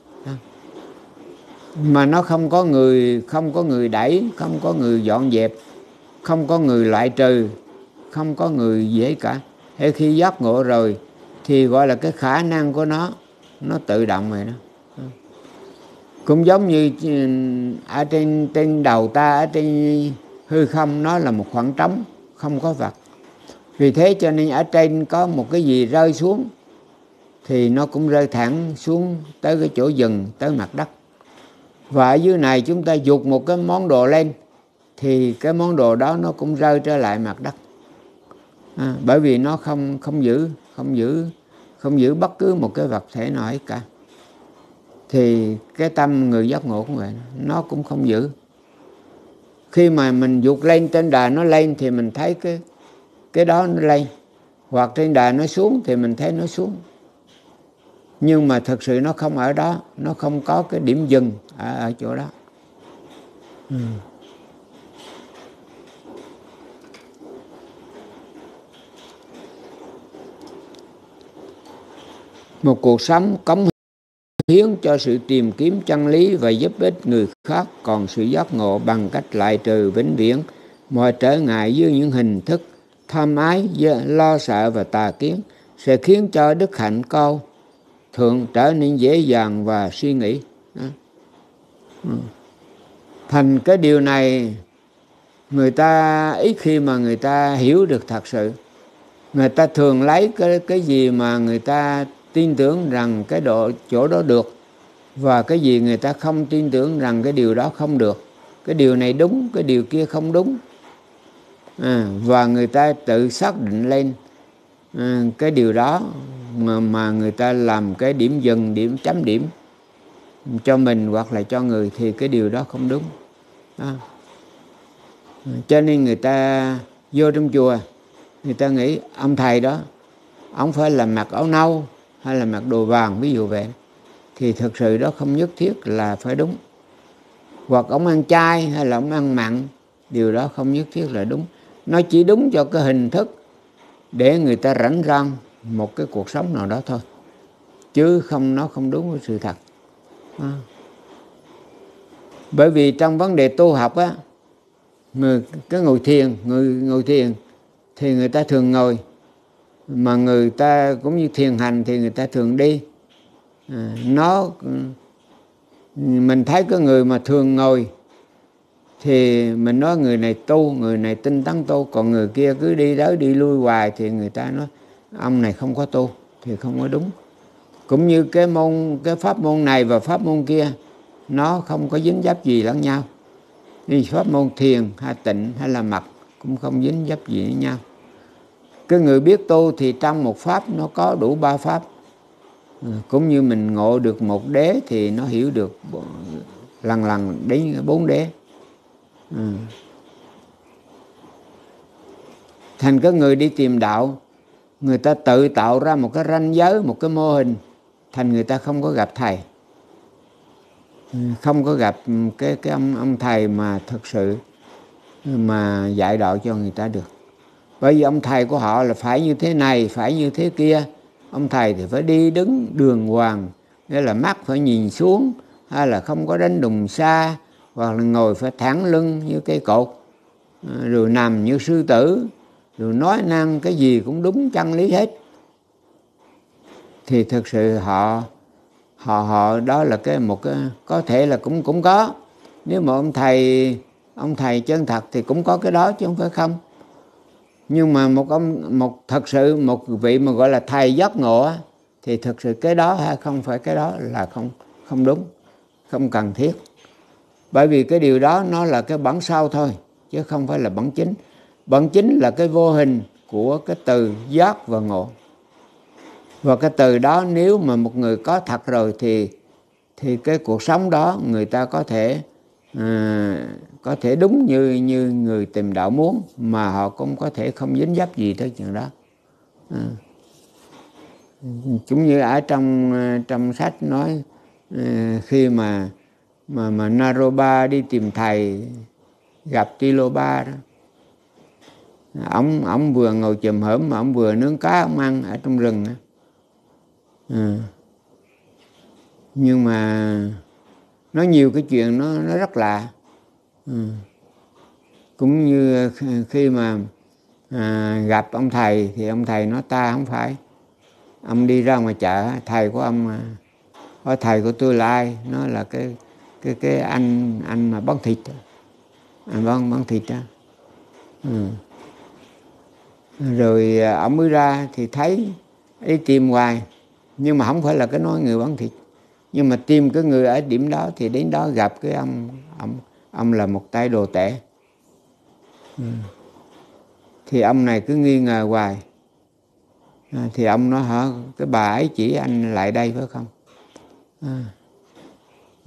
Mà nó không có người đẩy, không có người dọn dẹp, không có người loại trừ, không có người gì hết cả. Hay khi giác ngộ rồi thì gọi là cái khả năng của nó tự động rồi đó. Cũng giống như ở trên đầu ta, ở trên hư không, nó là một khoảng trống, không có vật. Vì thế cho nên ở trên có một cái gì rơi xuống thì nó cũng rơi thẳng xuống tới cái chỗ dừng, tới mặt đất. Và ở dưới này chúng ta giục một cái món đồ lên thì cái món đồ đó nó cũng rơi trở lại mặt đất. Bởi vì nó không giữ bất cứ một cái vật thể nào hết cả. thì cái tâm người giác ngộ cũng vậy, nó cũng không giữ. Khi mà mình vụt lên trên đà nó lên thì mình thấy cái đó nó lên, hoặc trên đà nó xuống thì mình thấy nó xuống. Nhưng mà thực sự nó không ở đó, nó không có cái điểm dừng ở chỗ đó. Một cuộc sống cống hiến cho sự tìm kiếm chân lý và giúp ích người khác, còn sự giác ngộ bằng cách loại trừ vĩnh viễn mọi trở ngại dưới những hình thức tham ái, lo sợ và tà kiến, sẽ khiến cho đức hạnh cao thượng trở nên dễ dàng và suy nghĩ. Thành cái điều này người ta ít khi mà người ta hiểu được thật sự. Người ta thường lấy cái gì mà người ta tin tưởng rằng cái chỗ đó được, và cái gì người ta không tin tưởng rằng cái điều đó không được. Cái điều này đúng, cái điều kia không đúng. Và người ta tự xác định lên cái điều đó mà người ta làm cái điểm dừng, điểm chấm điểm cho mình hoặc là cho người, thì cái điều đó không đúng. Cho nên người ta vô trong chùa, người ta nghĩ ông thầy đó, ông phải là mặc áo nâu hay là mặc đồ vàng, ví dụ vậy. Thì thực sự đó không nhất thiết là phải đúng. Hoặc ông ăn chay hay là ông ăn mặn, điều đó không nhất thiết là đúng. Nó chỉ đúng cho cái hình thức để người ta rảnh rang một cái cuộc sống nào đó thôi, chứ nó không đúng với sự thật. Bởi vì trong vấn đề tu học á, cái ngồi thiền thì người ta thường ngồi, mà người ta cũng như thiền hành thì người ta thường đi. Mình thấy cái người mà thường ngồi thì mình nói người này tu, người này tinh tấn tu, còn người kia cứ đi tới đi lui hoài thì người ta nói ông này không có tu, thì không có đúng. Cũng như cái pháp môn này và pháp môn kia nó không có dính dấp gì lẫn nhau. Như pháp môn thiền hay tịnh hay là mật cũng không dính dấp gì với nhau. Cái người biết tu thì trong một pháp nó có đủ 3 pháp. Cũng như mình ngộ được một đế thì nó hiểu được lần đến 4 đế. Thành cái người đi tìm đạo, người ta tự tạo ra một cái ranh giới, một cái mô hình, thành người ta không có gặp thầy, không có gặp cái ông thầy mà thực sự mà dạy đạo cho người ta được. Bởi vì ông thầy của họ là phải như thế này, phải như thế kia. Ông thầy thì phải đi đứng đường hoàng, nghĩa là mắt phải nhìn xuống, hay là không có đánh đùng xa, hoặc là ngồi phải thẳng lưng như cây cột, rồi nằm như sư tử, rồi nói năng cái gì cũng đúng chân lý hết. Thì thực sự họ đó là một cái có thể là cũng có. Nếu mà ông thầy chân thật thì cũng có cái đó chứ không phải không. Nhưng mà thật sự một vị mà gọi là thầy giác ngộ thì thực sự cái đó hay không phải cái đó là không đúng, không cần thiết. Bởi vì cái điều đó nó là cái bản sau thôi, chứ không phải là bản chính. Bản chính là cái vô hình của cái từ giác và ngộ. Và cái từ đó nếu mà một người có thật rồi thì cái cuộc sống đó người ta có thể đúng như người tìm đạo muốn, mà họ cũng có thể không dính dấp gì tới chuyện đó. Cũng như ở trong sách nói, khi mà Naropa đi tìm thầy, gặp Tilopa đó, ông vừa ngồi chùm hổm mà ông vừa nướng cá ông ăn ở trong rừng đó. Nhưng mà nói nhiều cái chuyện nó rất lạ. Cũng như khi mà gặp ông thầy thì ông thầy nói ta không phải. Ông đi ra ngoài chợ, thầy của ông hỏi thầy của tôi là ai? Nó là cái anh mà bán thịt, anh bán thịt đó. Rồi ông mới ra thì thấy đi tìm hoài, nhưng mà không phải là cái nói người bán thịt, nhưng mà tìm cái người ở điểm đó thì đến đó gặp cái ông là một tay đồ tể. Thì ông này cứ nghi ngờ hoài. Thì ông nói hả, cái bà ấy chỉ anh lại đây phải không?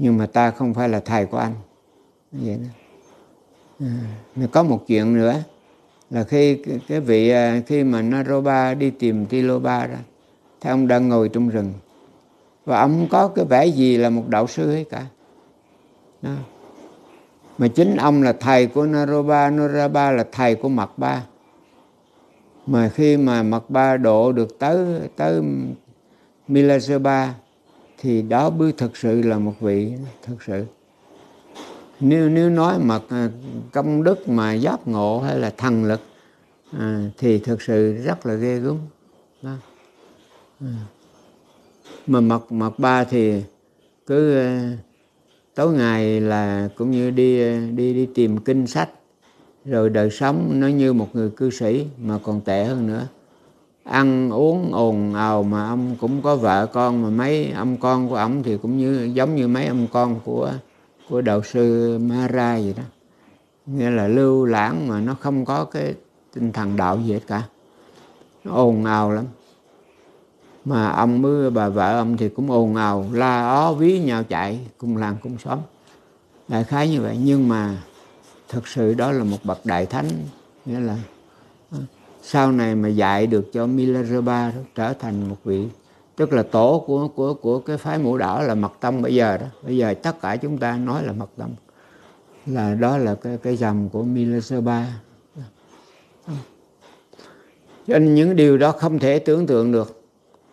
nhưng mà ta không phải là thầy của anh. Vậy đó. Có một chuyện nữa là khi cái vị khi mà Naropa đi tìm Tilopa ra, thì ông đang ngồi trong rừng và ông không có cái vẻ gì là một đạo sư hết cả. Đó. Mà chính ông là thầy của Naropa, Naropa là thầy của Mạt Ba. Mà khi mà Mạt Ba độ được tới Milarepa thì đó mới thực sự là một vị thực sự. Nếu nói mà công đức mà giác ngộ hay là thần lực thì thực sự rất là ghê gớm. Đó. Mà Mạt Ba thì cứ tối ngày là cũng như đi tìm kinh sách, rồi đời sống nó như một người cư sĩ, mà còn tệ hơn nữa. Ăn uống ồn ào, mà ông cũng có vợ con, mà mấy ông con của ông thì cũng giống như mấy ông con của đạo sư Mahara vậy đó. Nghĩa là lưu lãng mà nó không có cái tinh thần đạo gì hết cả. Nó ồn ào lắm. Mà ông với bà vợ ông thì cũng ồn ào, la ó ví nhau chạy cùng làng cùng xóm. Đại khái như vậy. Nhưng mà thực sự đó là một bậc đại thánh. Nghĩa là sau này mà dạy được cho Milarepa trở thành một vị, tức là tổ của cái phái Mẫu Đảo là Mật Tông bây giờ đó. Bây giờ tất cả chúng ta nói là Mật Tông, là đó là cái dòng của Milarepa. Cho nên những điều đó không thể tưởng tượng được.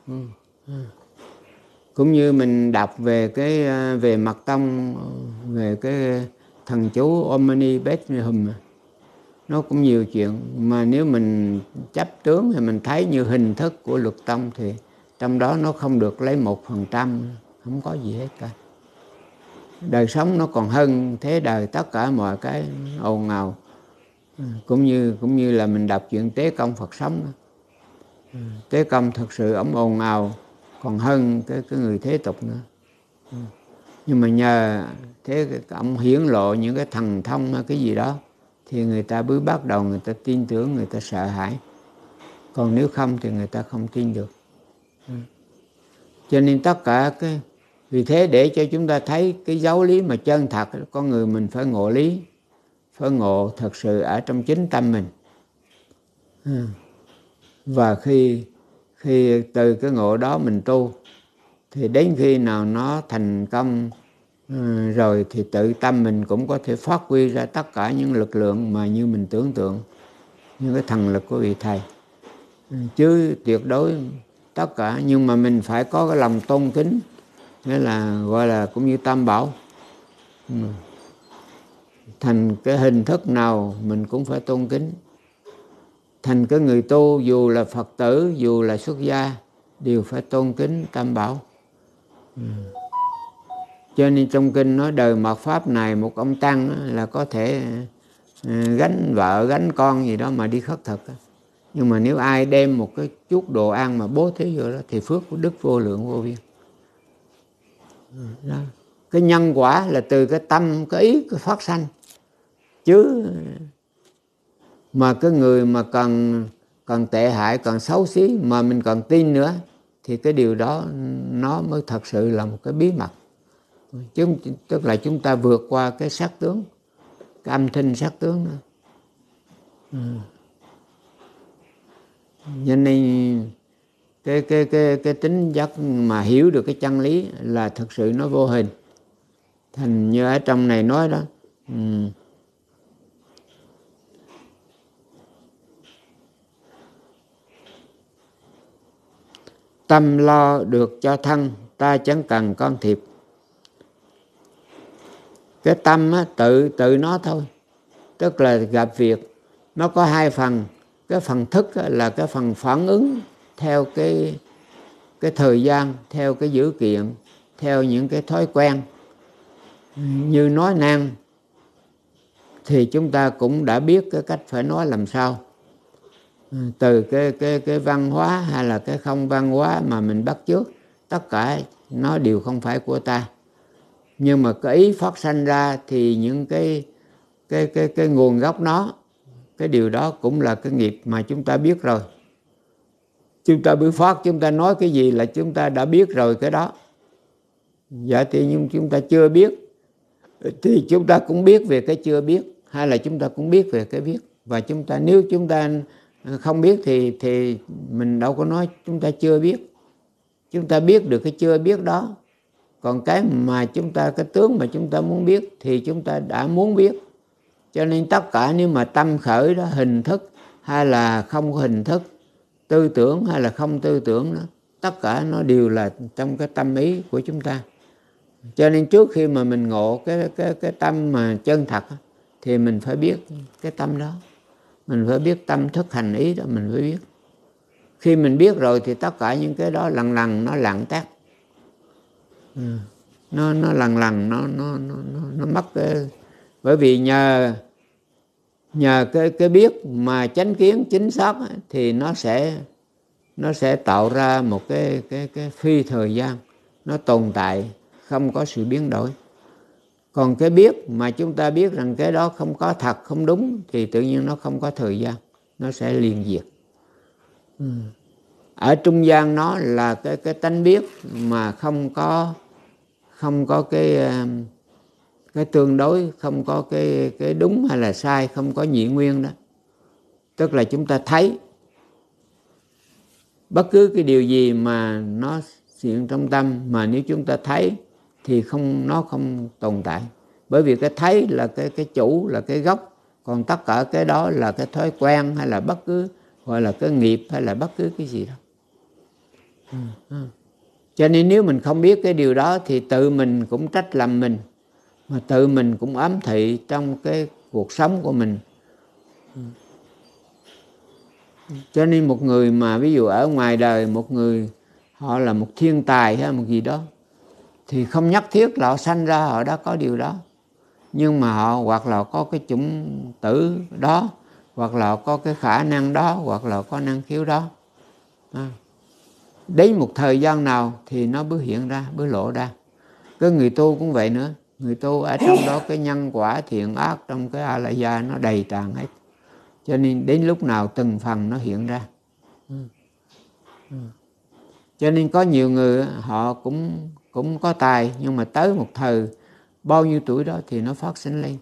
Cũng như mình đọc về Mật Tông, về cái thần chú Omni Padme Hum, nó cũng nhiều chuyện. Mà nếu mình chấp tướng thì mình thấy như hình thức của Luật Tông thì trong đó nó không được lấy 1%, không có gì hết cả. Đời sống nó còn hơn thế đời, tất cả mọi cái ồn ào. Cũng như là mình đọc chuyện Tế Công Phật sống đó. Tế Công thật sự ổng ồn ào còn hơn cái người thế tục nữa. Nhưng mà nhờ thế ông hiển lộ những cái thần thông hay cái gì đó thì người ta mới bắt đầu người ta tin tưởng, người ta sợ hãi. Còn nếu không thì người ta không tin được. Cho nên tất cả vì thế để cho chúng ta thấy cái giáo lý mà chân thật, con người mình phải ngộ lý, phải ngộ thật sự ở trong chính tâm mình. Và khi từ cái ngộ đó mình tu thì đến khi nào nó thành công rồi thì tự tâm mình cũng có thể phát huy ra tất cả những lực lượng mà như mình tưởng tượng, như cái thần lực của vị thầy. Chứ tuyệt đối tất cả, nhưng mà mình phải có cái lòng tôn kính, nghĩa là gọi là cũng như Tam Bảo. Thành cái hình thức nào mình cũng phải tôn kính. Thành cái người tu, dù là Phật tử, dù là xuất gia, đều phải tôn kính Tam Bảo. Cho nên trong kinh nói đời mạt Pháp này một ông tăng là có thể gánh vợ, gánh con gì đó mà đi khất thực. Nhưng mà nếu ai đem một cái chút đồ ăn mà bố thí vô đó thì phước của đức vô lượng vô biên. Đó. Cái nhân quả là từ cái tâm, cái ý, cái phát sanh. Chứ mà cái người mà còn tệ hại, còn xấu xí mà mình còn tin nữa thì cái điều đó nó mới thật sự là một cái bí mật. Tức là chúng ta vượt qua cái sắc tướng, cái âm thanh sắc tướng đó. Cho nên cái tính giác mà hiểu được cái chân lý là thực sự nó vô hình. Thành như ở trong này nói đó, tâm lo được cho thân, ta chẳng cần can thiệp. Cái tâm á, tự nó thôi. Tức là gặp việc nó có hai phần. Cái phần thức á, là cái phần phản ứng theo cái thời gian, theo cái dữ kiện, theo những cái thói quen. Như nói năng thì chúng ta cũng đã biết cái cách phải nói làm sao. Từ cái văn hóa hay là cái không văn hóa mà mình bắt chước, tất cả nó đều không phải của ta. Nhưng mà cái ý phát sanh ra thì những cái nguồn gốc nó, cái điều đó cũng là cái nghiệp mà chúng ta biết rồi. Chúng ta bước phát, chúng ta nói cái gì là chúng ta đã biết rồi cái đó. Dạ thì nhưng chúng ta chưa biết thì chúng ta cũng biết về cái chưa biết, hay là chúng ta cũng biết về cái biết. Và nếu chúng ta không biết thì mình đâu có nói chúng ta chưa biết. Chúng ta biết được cái chưa biết đó. Còn cái tướng mà chúng ta muốn biết thì chúng ta đã muốn biết. Cho nên tất cả nếu mà tâm khởi đó, hình thức hay là không có hình thức, tư tưởng hay là không tư tưởng đó, tất cả nó đều là trong cái tâm ý của chúng ta. Cho nên trước khi mà mình ngộ cái tâm mà chân thật thì mình phải biết cái tâm đó. Mình phải biết tâm thức hành ý đó, mình phải biết. Khi mình biết rồi thì tất cả những cái đó lần lần nó lặng tắt. Nó lần lần nó mất cái. Bởi vì nhờ cái biết mà chánh kiến chính xác thì nó sẽ tạo ra một cái phi thời gian, nó tồn tại không có sự biến đổi. Còn cái biết mà chúng ta biết rằng cái đó không có thật, không đúng thì tự nhiên nó không có thời gian, nó sẽ liền diệt. Ở trung gian nó là cái tánh biết mà không có cái tương đối, không có cái đúng hay là sai, không có nhị nguyên đó. Tức là chúng ta thấy bất cứ cái điều gì mà nó hiện trong tâm, mà nếu chúng ta thấy thì nó không tồn tại. Bởi vì cái thấy là cái chủ, là cái gốc. Còn tất cả cái đó là cái thói quen, hay là bất cứ gọi là cái nghiệp, hay là bất cứ cái gì đó. Cho nên nếu mình không biết cái điều đó thì tự mình cũng trách lầm mình, mà tự mình cũng ám thị trong cái cuộc sống của mình. Cho nên một người mà ví dụ ở ngoài đời, một người họ là một thiên tài hay một gì đó, thì không nhất thiết là họ sanh ra họ đã có điều đó. Nhưng mà họ hoặc là có cái chủng tử đó, hoặc là có cái khả năng đó, hoặc là có năng khiếu đó. Đến một thời gian nào thì nó bước hiện ra, bước lộ ra. Cái người tu cũng vậy nữa. Người tu ở trong đó cái nhân quả thiện ác trong cái A-la-gia nó đầy tràn hết. Cho nên đến lúc nào từng phần nó hiện ra. Cho nên có nhiều người họ cũng có tài, nhưng mà tới một thời bao nhiêu tuổi đó thì nó phát sinh lên.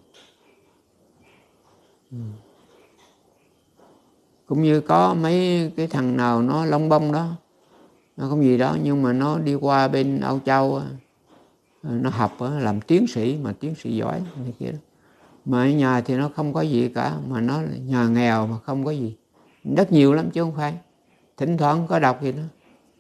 Cũng như có mấy cái thằng nào nó lông bông đó, nó không gì đó, nhưng mà nó đi qua bên Âu Châu, nó học làm tiến sĩ, mà tiến sĩ giỏi này kia đó. Mà ở nhà thì nó không có gì cả, mà nó nhà nghèo mà không có gì. Rất nhiều lắm chứ không phải. Thỉnh thoảng có đọc gì đó.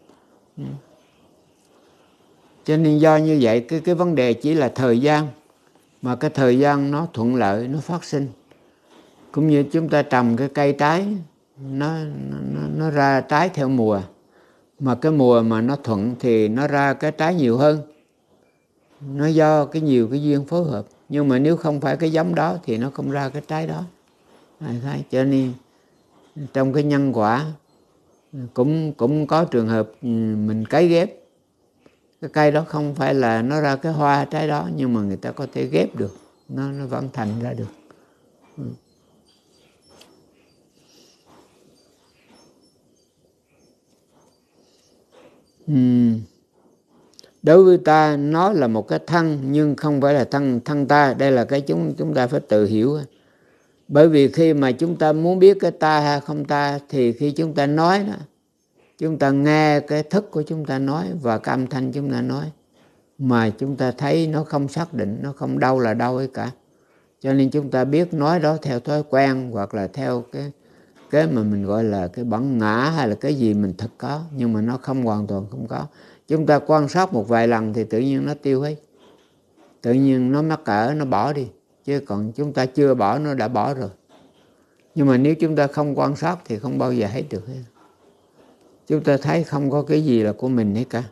Cho nên do như vậy cái vấn đề chỉ là thời gian, mà cái thời gian nó thuận lợi nó phát sinh. Cũng như chúng ta trồng cái cây trái, nó ra trái theo mùa, mà cái mùa mà nó thuận thì nó ra cái trái nhiều hơn. Nó do nhiều cái duyên phối hợp. Nhưng mà nếu không phải cái giống đó thì nó không ra cái trái đó. Cho nên trong cái nhân quả cũng có trường hợp mình cấy ghép. Cái cây đó không phải là nó ra cái hoa trái đó, nhưng mà người ta có thể ghép được, nó vẫn thành ra được. Đối với ta nó là một cái thân, nhưng không phải là thân ta. Đây là cái chúng ta phải tự hiểu. Bởi vì khi mà chúng ta muốn biết cái ta hay không ta, thì khi chúng ta nói đó, chúng ta nghe cái thức của chúng ta nói và cái âm thanh chúng ta nói, mà chúng ta thấy nó không xác định, nó không đâu là đâu ấy cả. Cho nên chúng ta biết nói đó theo thói quen, hoặc là theo cái mà mình gọi là cái bản ngã, hay là cái gì mình thực có, nhưng mà nó không hoàn toàn không có. Chúng ta quan sát một vài lần thì tự nhiên nó tiêu hết. Tự nhiên nó mắc cỡ, nó bỏ đi. Chứ còn chúng ta chưa bỏ, nó đã bỏ rồi. Nhưng mà nếu chúng ta không quan sát thì không bao giờ hết được hết. Chúng ta thấy không có cái gì là của mình hết cả.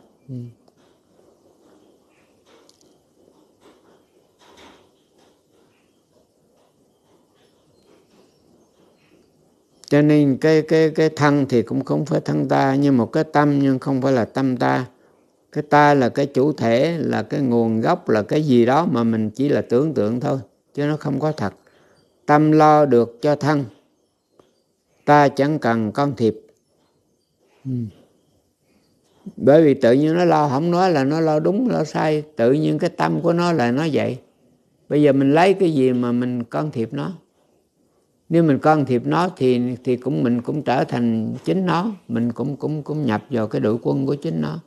Cho nên cái thân thì cũng không phải thân ta, nhưng một cái tâm nhưng không phải là tâm ta. Cái ta là cái chủ thể, là cái nguồn gốc, là cái gì đó mà mình chỉ là tưởng tượng thôi, chứ nó không có thật. Tâm lo được cho thân, ta chẳng cần can thiệp. Bởi vì tự nhiên nó lo, không nói là nó lo đúng lo sai, tự nhiên cái tâm của nó là nó vậy. Bây giờ mình lấy cái gì mà mình can thiệp nó? Nếu mình can thiệp nó thì mình cũng trở thành chính nó, mình cũng nhập vào cái đội quân của chính nó.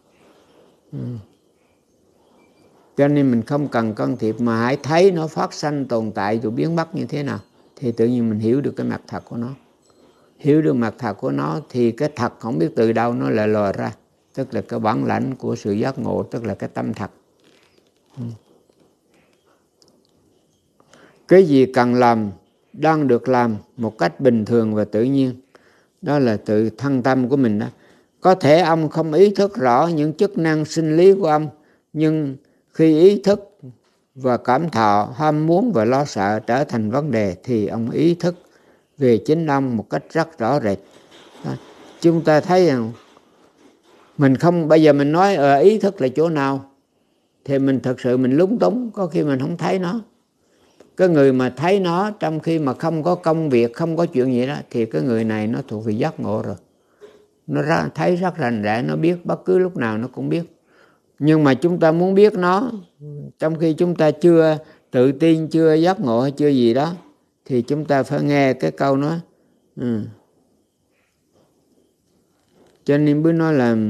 Cho nên mình không cần can thiệp, mà hãy thấy nó phát sanh tồn tại rồi biến mất như thế nào, thì tự nhiên mình hiểu được cái mặt thật của nó. Hiểu được mặt thật của nó thì cái thật không biết từ đâu nó lại lòi ra, tức là cái bản lãnh của sự giác ngộ, tức là cái tâm thật. Cái gì cần làm đang được làm một cách bình thường và tự nhiên, đó là tự thân tâm của mình đó. Có thể ông không ý thức rõ những chức năng sinh lý của ông, nhưng khi ý thức và cảm thọ, ham muốn và lo sợ trở thành vấn đề thì ông ý thức về chính ông một cách rất rõ rệt. Đó. Chúng ta thấy rằng mình không, bây giờ mình nói ý thức là chỗ nào thì mình thật sự mình lúng túng, có khi mình không thấy nó. Cái người mà thấy nó trong khi mà không có công việc, không có chuyện gì đó, thì cái người này nó thuộc về giác ngộ rồi. Nó thấy rất rành rẽ, nó biết bất cứ lúc nào nó cũng biết. Nhưng mà chúng ta muốn biết nó trong khi chúng ta chưa tự tin, chưa giác ngộ hay chưa gì đó, thì chúng ta phải nghe cái câu nói. Cho nên mới nói là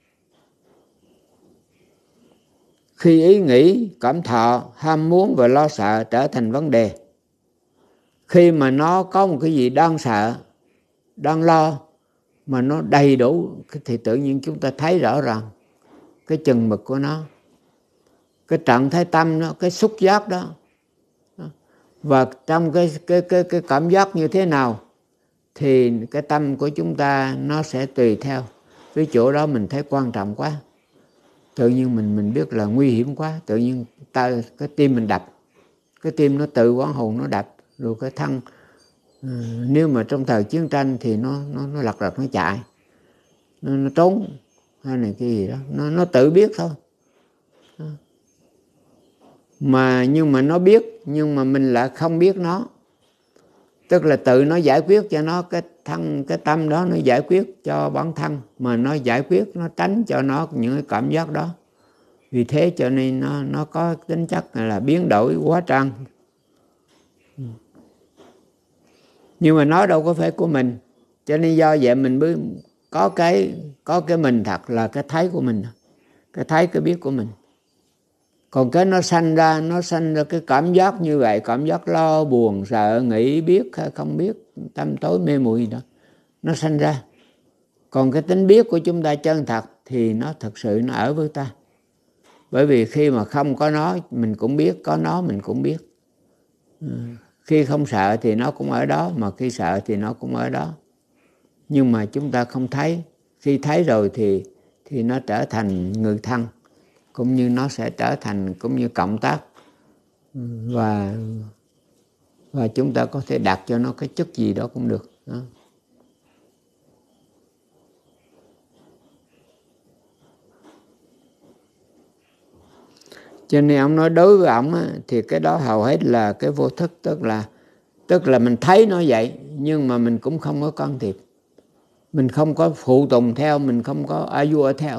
khi ý nghĩ, cảm thọ, ham muốn và lo sợ trở thành vấn đề. Khi mà nó có một cái gì đang sợ, đang lo mà nó đầy đủ, thì tự nhiên chúng ta thấy rõ ràng cái chừng mực của nó, cái trạng thái tâm đó, cái xúc giác đó. Và trong cái cảm giác như thế nào thì cái tâm của chúng ta nó sẽ tùy theo. Cái chỗ đó mình thấy quan trọng quá, tự nhiên mình biết là nguy hiểm quá, tự nhiên cái tim mình đập, cái tim nó tự quán hồn nó đập, rồi cái thân nếu mà trong thời chiến tranh thì nó lật đật nó chạy, nó trốn hay này cái gì đó, nó tự biết thôi. Nhưng mà nó biết, nhưng mà mình lại không biết nó, tức là tự nó giải quyết cho nó, cái tâm đó nó giải quyết cho bản thân, mà nó giải quyết, nó tránh cho nó những cái cảm giác đó. Vì thế cho nên nó có tính chất là biến đổi quá trang. Nhưng mà nó đâu có phải của mình, cho nên do vậy mình mới có cái mình thật là cái thấy của mình, cái thấy cái biết của mình. Còn cái nó sanh ra cái cảm giác như vậy, cảm giác lo, buồn, sợ, nghĩ, biết hay không biết, tâm tối mê muội đó, nó sanh ra. Còn cái tính biết của chúng ta chân thật thì nó thực sự nó ở với ta. Bởi vì khi mà không có nó mình cũng biết, có nó mình cũng biết. Khi không sợ thì nó cũng ở đó, mà khi sợ thì nó cũng ở đó. Nhưng mà chúng ta không thấy. Khi thấy rồi thì nó trở thành người thân, cũng như nó sẽ trở thành cũng như cộng tác, và chúng ta có thể đặt cho nó cái chức gì đó cũng được đó. Cho nên ông nói đối với ông thì cái đó hầu hết là cái vô thức, tức là mình thấy nó vậy nhưng mà mình cũng không có can thiệp, mình không có phụ tùng theo, mình không có a vua theo.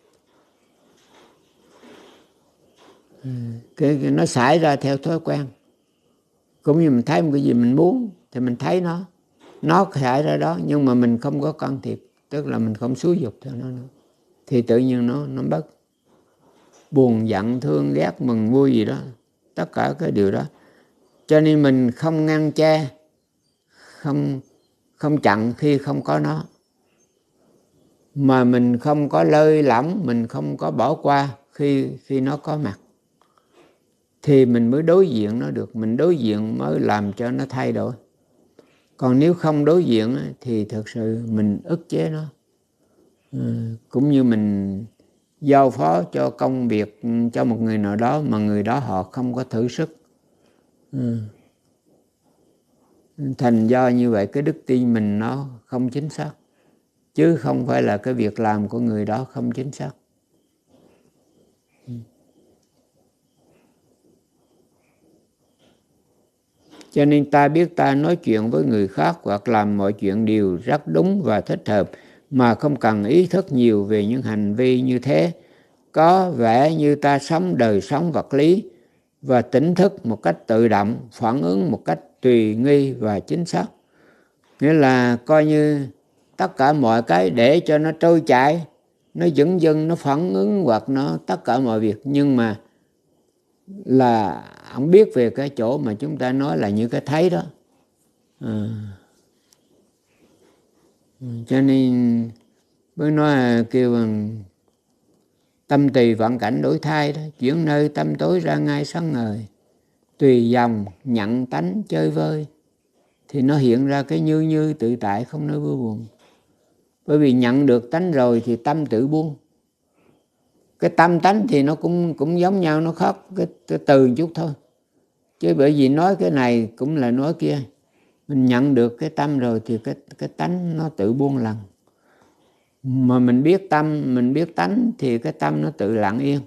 Nó xảy ra theo thói quen. Cũng như mình thấy một cái gì mình muốn thì mình thấy nó xảy ra đó, nhưng mà mình không có can thiệp, tức là mình không xúi dục theo nó nữa, thì tự nhiên nó bất buồn, giận, thương, ghét, mừng, vui gì đó, tất cả cái điều đó. Cho nên mình không ngăn che, không chặn khi không có nó, mà mình không có lơi lỏng, mình không có bỏ qua khi nó có mặt, thì mình mới đối diện nó được. Mình đối diện mới làm cho nó thay đổi. Còn nếu không đối diện thì thực sự mình ức chế nó. Cũng như mình giao phó cho công việc cho một người nào đó mà người đó họ không có thử sức. Thành do như vậy cái đức tin mình nó không chính xác, chứ không phải là cái việc làm của người đó không chính xác. Cho nên ta biết ta nói chuyện với người khác hoặc làm mọi chuyện đều rất đúng và thích hợp mà không cần ý thức nhiều về những hành vi như thế. Có vẻ như ta sống đời sống vật lý và tỉnh thức một cách tự động, phản ứng một cách tùy nghi và chính xác. Nghĩa là coi như tất cả mọi cái để cho nó trôi chảy, nó dửng dưng, nó phản ứng hoặc nó tất cả mọi việc. Nhưng mà là ông biết về cái chỗ mà chúng ta nói là những cái thấy đó. Cho nên mới nói là kêu bằng tâm tùy vận cảnh đổi thay đó, chuyển nơi tâm tối ra ngay sáng ngời, tùy dòng nhận tánh chơi vơi, thì nó hiện ra cái như như tự tại không nơi vui buồn. Bởi vì nhận được tánh rồi thì tâm tự buông. Cái tâm tánh thì nó cũng giống nhau, nó khác cái từ chút thôi. Chứ bởi vì nói cái này cũng là nói kia. Mình nhận được cái tâm rồi thì cái tánh nó tự buông lặng. Mà mình biết tâm, mình biết tánh thì cái tâm nó tự lặng yên.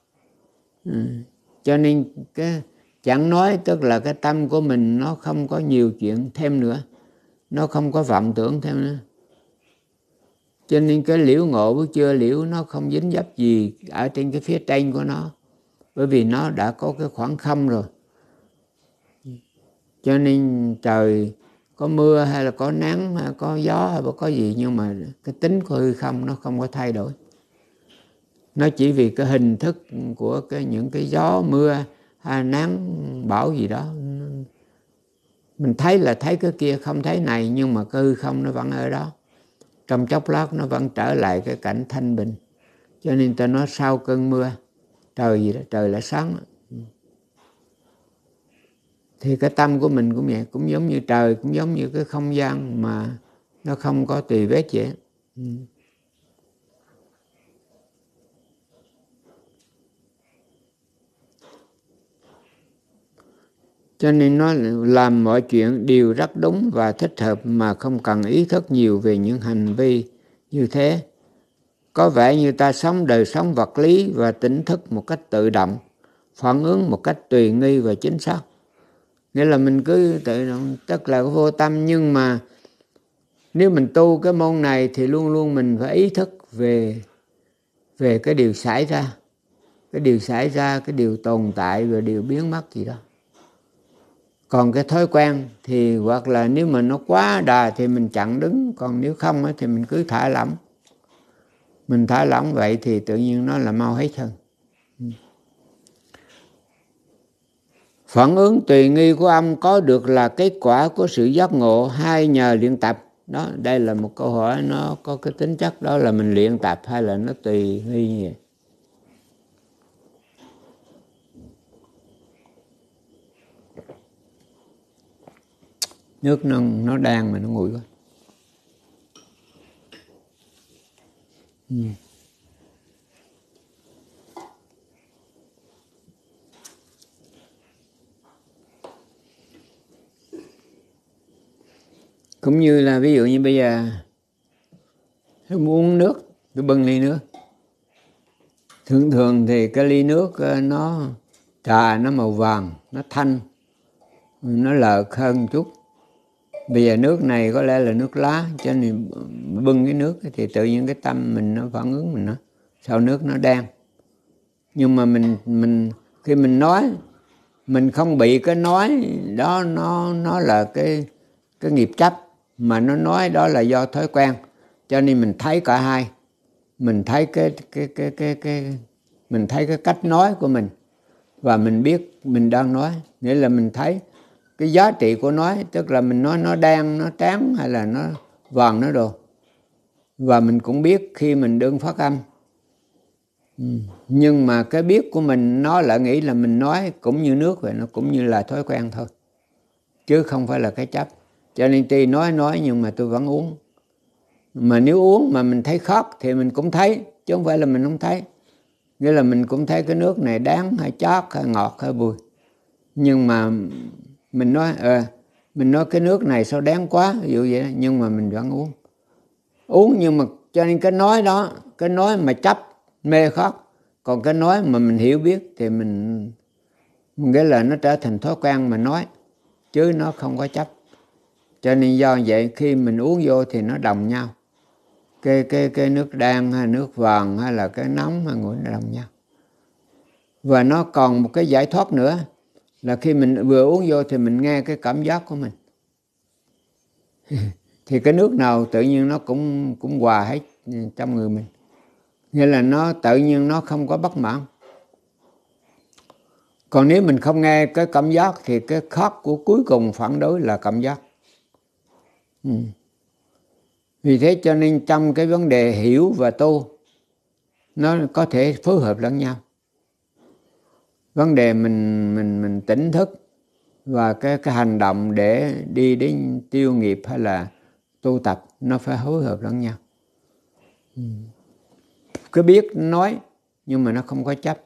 Cho nên cái chẳng nói tức là cái tâm của mình nó không có nhiều chuyện thêm nữa, nó không có vọng tưởng thêm nữa. Cho nên cái liễu ngộ với chưa liễu nó không dính dấp gì ở trên cái phía trên của nó, bởi vì nó đã có cái khoảng không rồi. Cho nên trời có mưa hay là có nắng hay có gió hay có gì, nhưng mà cái tính của hư không nó không có thay đổi. Nó chỉ vì cái hình thức của những cái gió mưa hay nắng bão gì đó, mình thấy là thấy cái kia, không thấy này, nhưng mà cái hư không nó vẫn ở đó. Trong chốc lát nó vẫn trở lại cái cảnh thanh bình. Cho nên ta nói sau cơn mưa trời gì đó, trời lại sáng. Thì cái tâm của mình cũng vậy, cũng giống như trời, cũng giống như cái không gian mà nó không có tùy vết vậy. Cho nên nó làm mọi chuyện đều rất đúng và thích hợp mà không cần ý thức nhiều về những hành vi như thế. Có vẻ như ta sống đời sống vật lý và tỉnh thức một cách tự động, phản ứng một cách tùy nghi và chính xác. Nghĩa là mình cứ tự động, tức là vô tâm. Nhưng mà nếu mình tu cái môn này thì luôn luôn mình phải ý thức về cái điều xảy ra, cái điều xảy ra, cái điều tồn tại và điều biến mất gì đó. Còn cái thói quen thì hoặc là nếu mà nó quá đà thì mình chặn đứng, còn nếu không thì mình cứ thả lỏng. Mình thả lỏng vậy thì tự nhiên nó là mau hết hơn. Phản ứng tùy nghi của ông có được là kết quả của sự giác ngộ hay nhờ luyện tập? Đó, đây là một câu hỏi nó có cái tính chất đó là mình luyện tập hay là nó tùy nghi như vậy. Nước nó đang mà nó nguội quá. Cũng như là ví dụ như bây giờ tôi muốn uống nước, tôi bưng ly nước. Thường thì cái ly nước nó trà nó màu vàng, nó thanh, nó lợt hơn chút. Bây giờ nước này có lẽ là nước lá, cho nên bưng cái nước thì tự nhiên cái tâm mình nó phản ứng mình nó sao nước nó đen. Nhưng mà mình khi mình nói, mình không bị cái nói đó nó là cái nghiệp chấp, mà nó nói đó là do thói quen. Cho nên mình thấy cả hai, mình thấy mình thấy cái cách nói của mình và mình biết mình đang nói. Nghĩa là mình thấy cái giá trị của nói, tức là mình nói nó đen, nó trắng hay là nó vàng, nó đồ. Và mình cũng biết khi mình đương phát âm. Nhưng mà cái biết của mình nó lại nghĩ là mình nói cũng như nước vậy, nó cũng như là thói quen thôi, chứ không phải là cái chấp. Cho nên tuy nói nhưng mà tôi vẫn uống. Mà nếu uống mà mình thấy khát thì mình cũng thấy, chứ không phải là mình không thấy. Nghĩa là mình cũng thấy cái nước này đáng hay chát hay ngọt hay bùi. Nhưng mà mình nói cái nước này sao đáng quá, ví dụ vậy đó, nhưng mà mình vẫn uống. Nhưng mà cho nên cái nói đó, cái nói mà chấp mê khát. Còn cái nói mà mình hiểu biết thì mình nghĩa là nó trở thành thói quen mà nói, chứ nó không có chấp. Cho nên do vậy khi mình uống vô thì nó đồng nhau. cái nước đan hay nước vàng hay là cái nóng hay nguội nó đồng nhau. Và nó còn một cái giải thoát nữa là khi mình vừa uống vô thì mình nghe cái cảm giác của mình. Thì cái nước nào tự nhiên nó cũng hòa hết trong người mình. Nghĩa là nó tự nhiên nó không có bất mãn. Còn nếu mình không nghe cái cảm giác thì cái khắc của cuối cùng phản đối là cảm giác. Vì thế cho nên trong cái vấn đề hiểu và tu nó có thể phối hợp lẫn nhau. Vấn đề mình tỉnh thức và cái hành động để đi đến tiêu nghiệp hay là tu tập nó phải phối hợp lẫn nhau. Cứ biết nói nhưng mà nó không có chấp.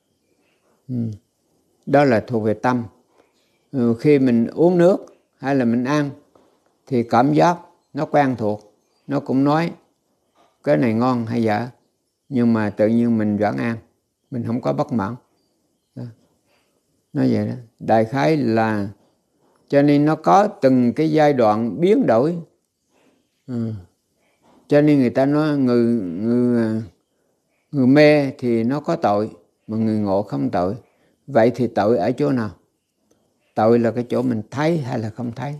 Đó là thuộc về tâm. Khi mình uống nước hay là mình ăn thì cảm giác nó quen thuộc, nó cũng nói cái này ngon hay dở, nhưng mà tự nhiên mình vẫn ăn, mình không có bất mãn. Nói vậy đó. Đại khái là cho nên nó có từng cái giai đoạn biến đổi. Cho nên người ta nói người mê thì nó có tội, mà người ngộ không tội. Vậy thì tội ở chỗ nào? Tội là cái chỗ mình thấy hay là không thấy.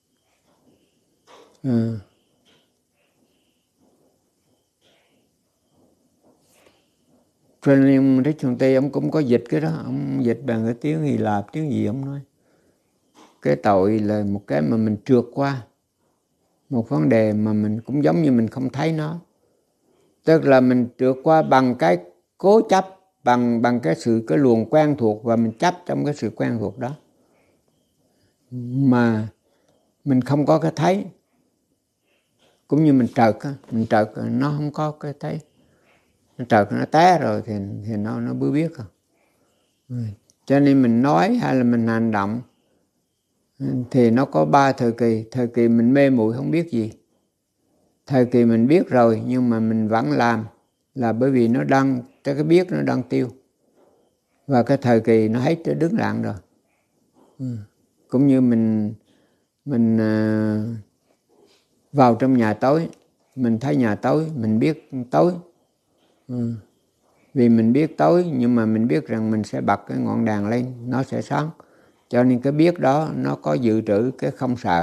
Cho nên Thích Thuần Tây ông cũng có dịch cái đó, ông dịch bằng cái tiếng Hy Lạp, tiếng gì ông nói. Cái tội là một cái mà mình trượt qua, một vấn đề mà mình cũng giống như mình không thấy nó. Tức là mình trượt qua bằng cái cố chấp, bằng cái luồng quen thuộc, và mình chấp trong cái sự quen thuộc đó. Mà mình không có cái thấy. Cũng như mình trợt nó không có cái thấy. Nó trợt nó té rồi thì nó mới biết. Cho nên mình nói hay là mình hành động thì nó có 3 thời kỳ. Thời kỳ mình mê muội không biết gì. Thời kỳ mình biết rồi nhưng mà mình vẫn làm là bởi vì nó đang, cái biết nó đang tiêu. Và cái thời kỳ nó hết đứng lặng rồi. Cũng như mình vào trong nhà tối, mình thấy nhà tối, mình biết tối. Vì mình biết tối nhưng mà mình biết rằng mình sẽ bật cái ngọn đèn lên, nó sẽ sáng. Cho nên cái biết đó nó có dự trữ cái không sợ.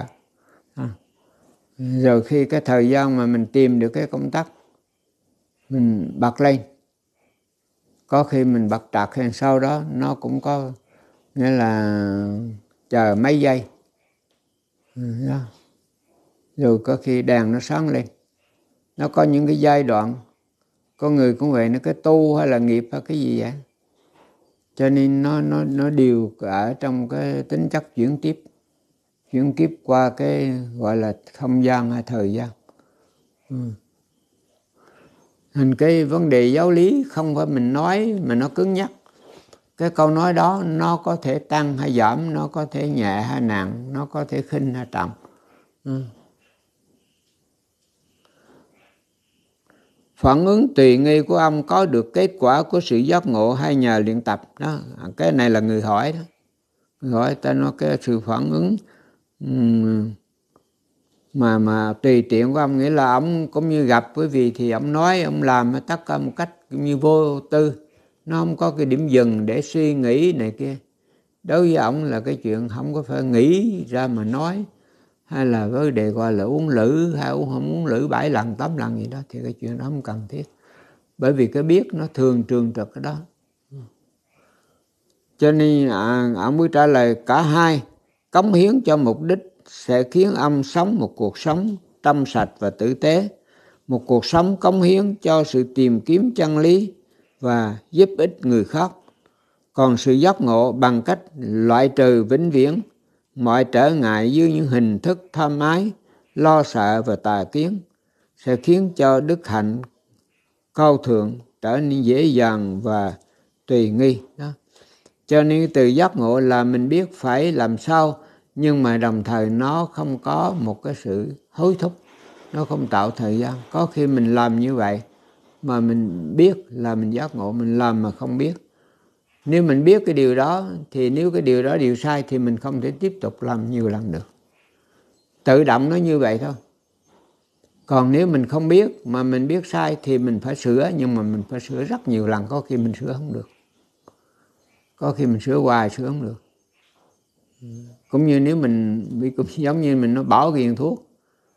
Rồi khi cái thời gian mà mình tìm được cái công tắc, mình bật lên. Có khi mình bật trật hay sau đó nó cũng có, nghĩa là chờ mấy giây. Đó. Rồi có khi đèn nó sáng lên. Nó có những cái giai đoạn. Có người cũng vậy, nó cái tu hay là nghiệp hay cái gì vậy. Cho nên nó đều ở trong cái tính chất chuyển tiếp qua cái gọi là không gian hay thời gian. Thành cái vấn đề giáo lý không phải mình nói mà nó cứng nhắc. Cái câu nói đó nó có thể tăng hay giảm, nó có thể nhẹ hay nặng, nó có thể khinh hay trọng. Phản ứng tùy nghi của ông có được kết quả của sự giác ngộ hay nhờ luyện tập đó. Cái này là người hỏi đó. Người hỏi ta nói cái sự phản ứng mà tùy tiện của ông, nghĩa là ông cũng như gặp quý vị thì ông nói, ông làm tất cả một cách như vô tư, nó không có cái điểm dừng để suy nghĩ này kia. Đối với ông là cái chuyện không có phải nghĩ ra mà nói, hay là vấn đề gọi là uống lử hay không uống lử 7 lần 8 lần gì đó, thì cái chuyện đó không cần thiết. Bởi vì cái biết nó thường trường trực cái đó. Cho nên ông mới trả lời cả hai cống hiến cho mục đích sẽ khiến ông sống một cuộc sống trong sạch và tử tế, một cuộc sống cống hiến cho sự tìm kiếm chân lý và giúp ích người khác. Còn sự giác ngộ bằng cách loại trừ vĩnh viễn mọi trở ngại dưới những hình thức tham ái, lo sợ và tà kiến sẽ khiến cho đức hạnh cao thượng trở nên dễ dàng và tùy nghi đó. Cho nên từ giác ngộ là mình biết phải làm sao, nhưng mà đồng thời nó không có một cái sự hối thúc, nó không tạo thời gian. Có khi mình làm như vậy mà mình biết là mình giác ngộ, mình làm mà không biết. Nếu mình biết cái điều đó thì nếu cái điều đó điều sai thì mình không thể tiếp tục làm nhiều lần được. Tự động nó như vậy thôi. Còn nếu mình không biết mà mình biết sai thì mình phải sửa, nhưng mà mình phải sửa rất nhiều lần, có khi mình sửa không được. Có khi mình sửa hoài sửa không được. Cũng như nếu mình bị, cũng giống như mình nó bỏ ghiền thuốc,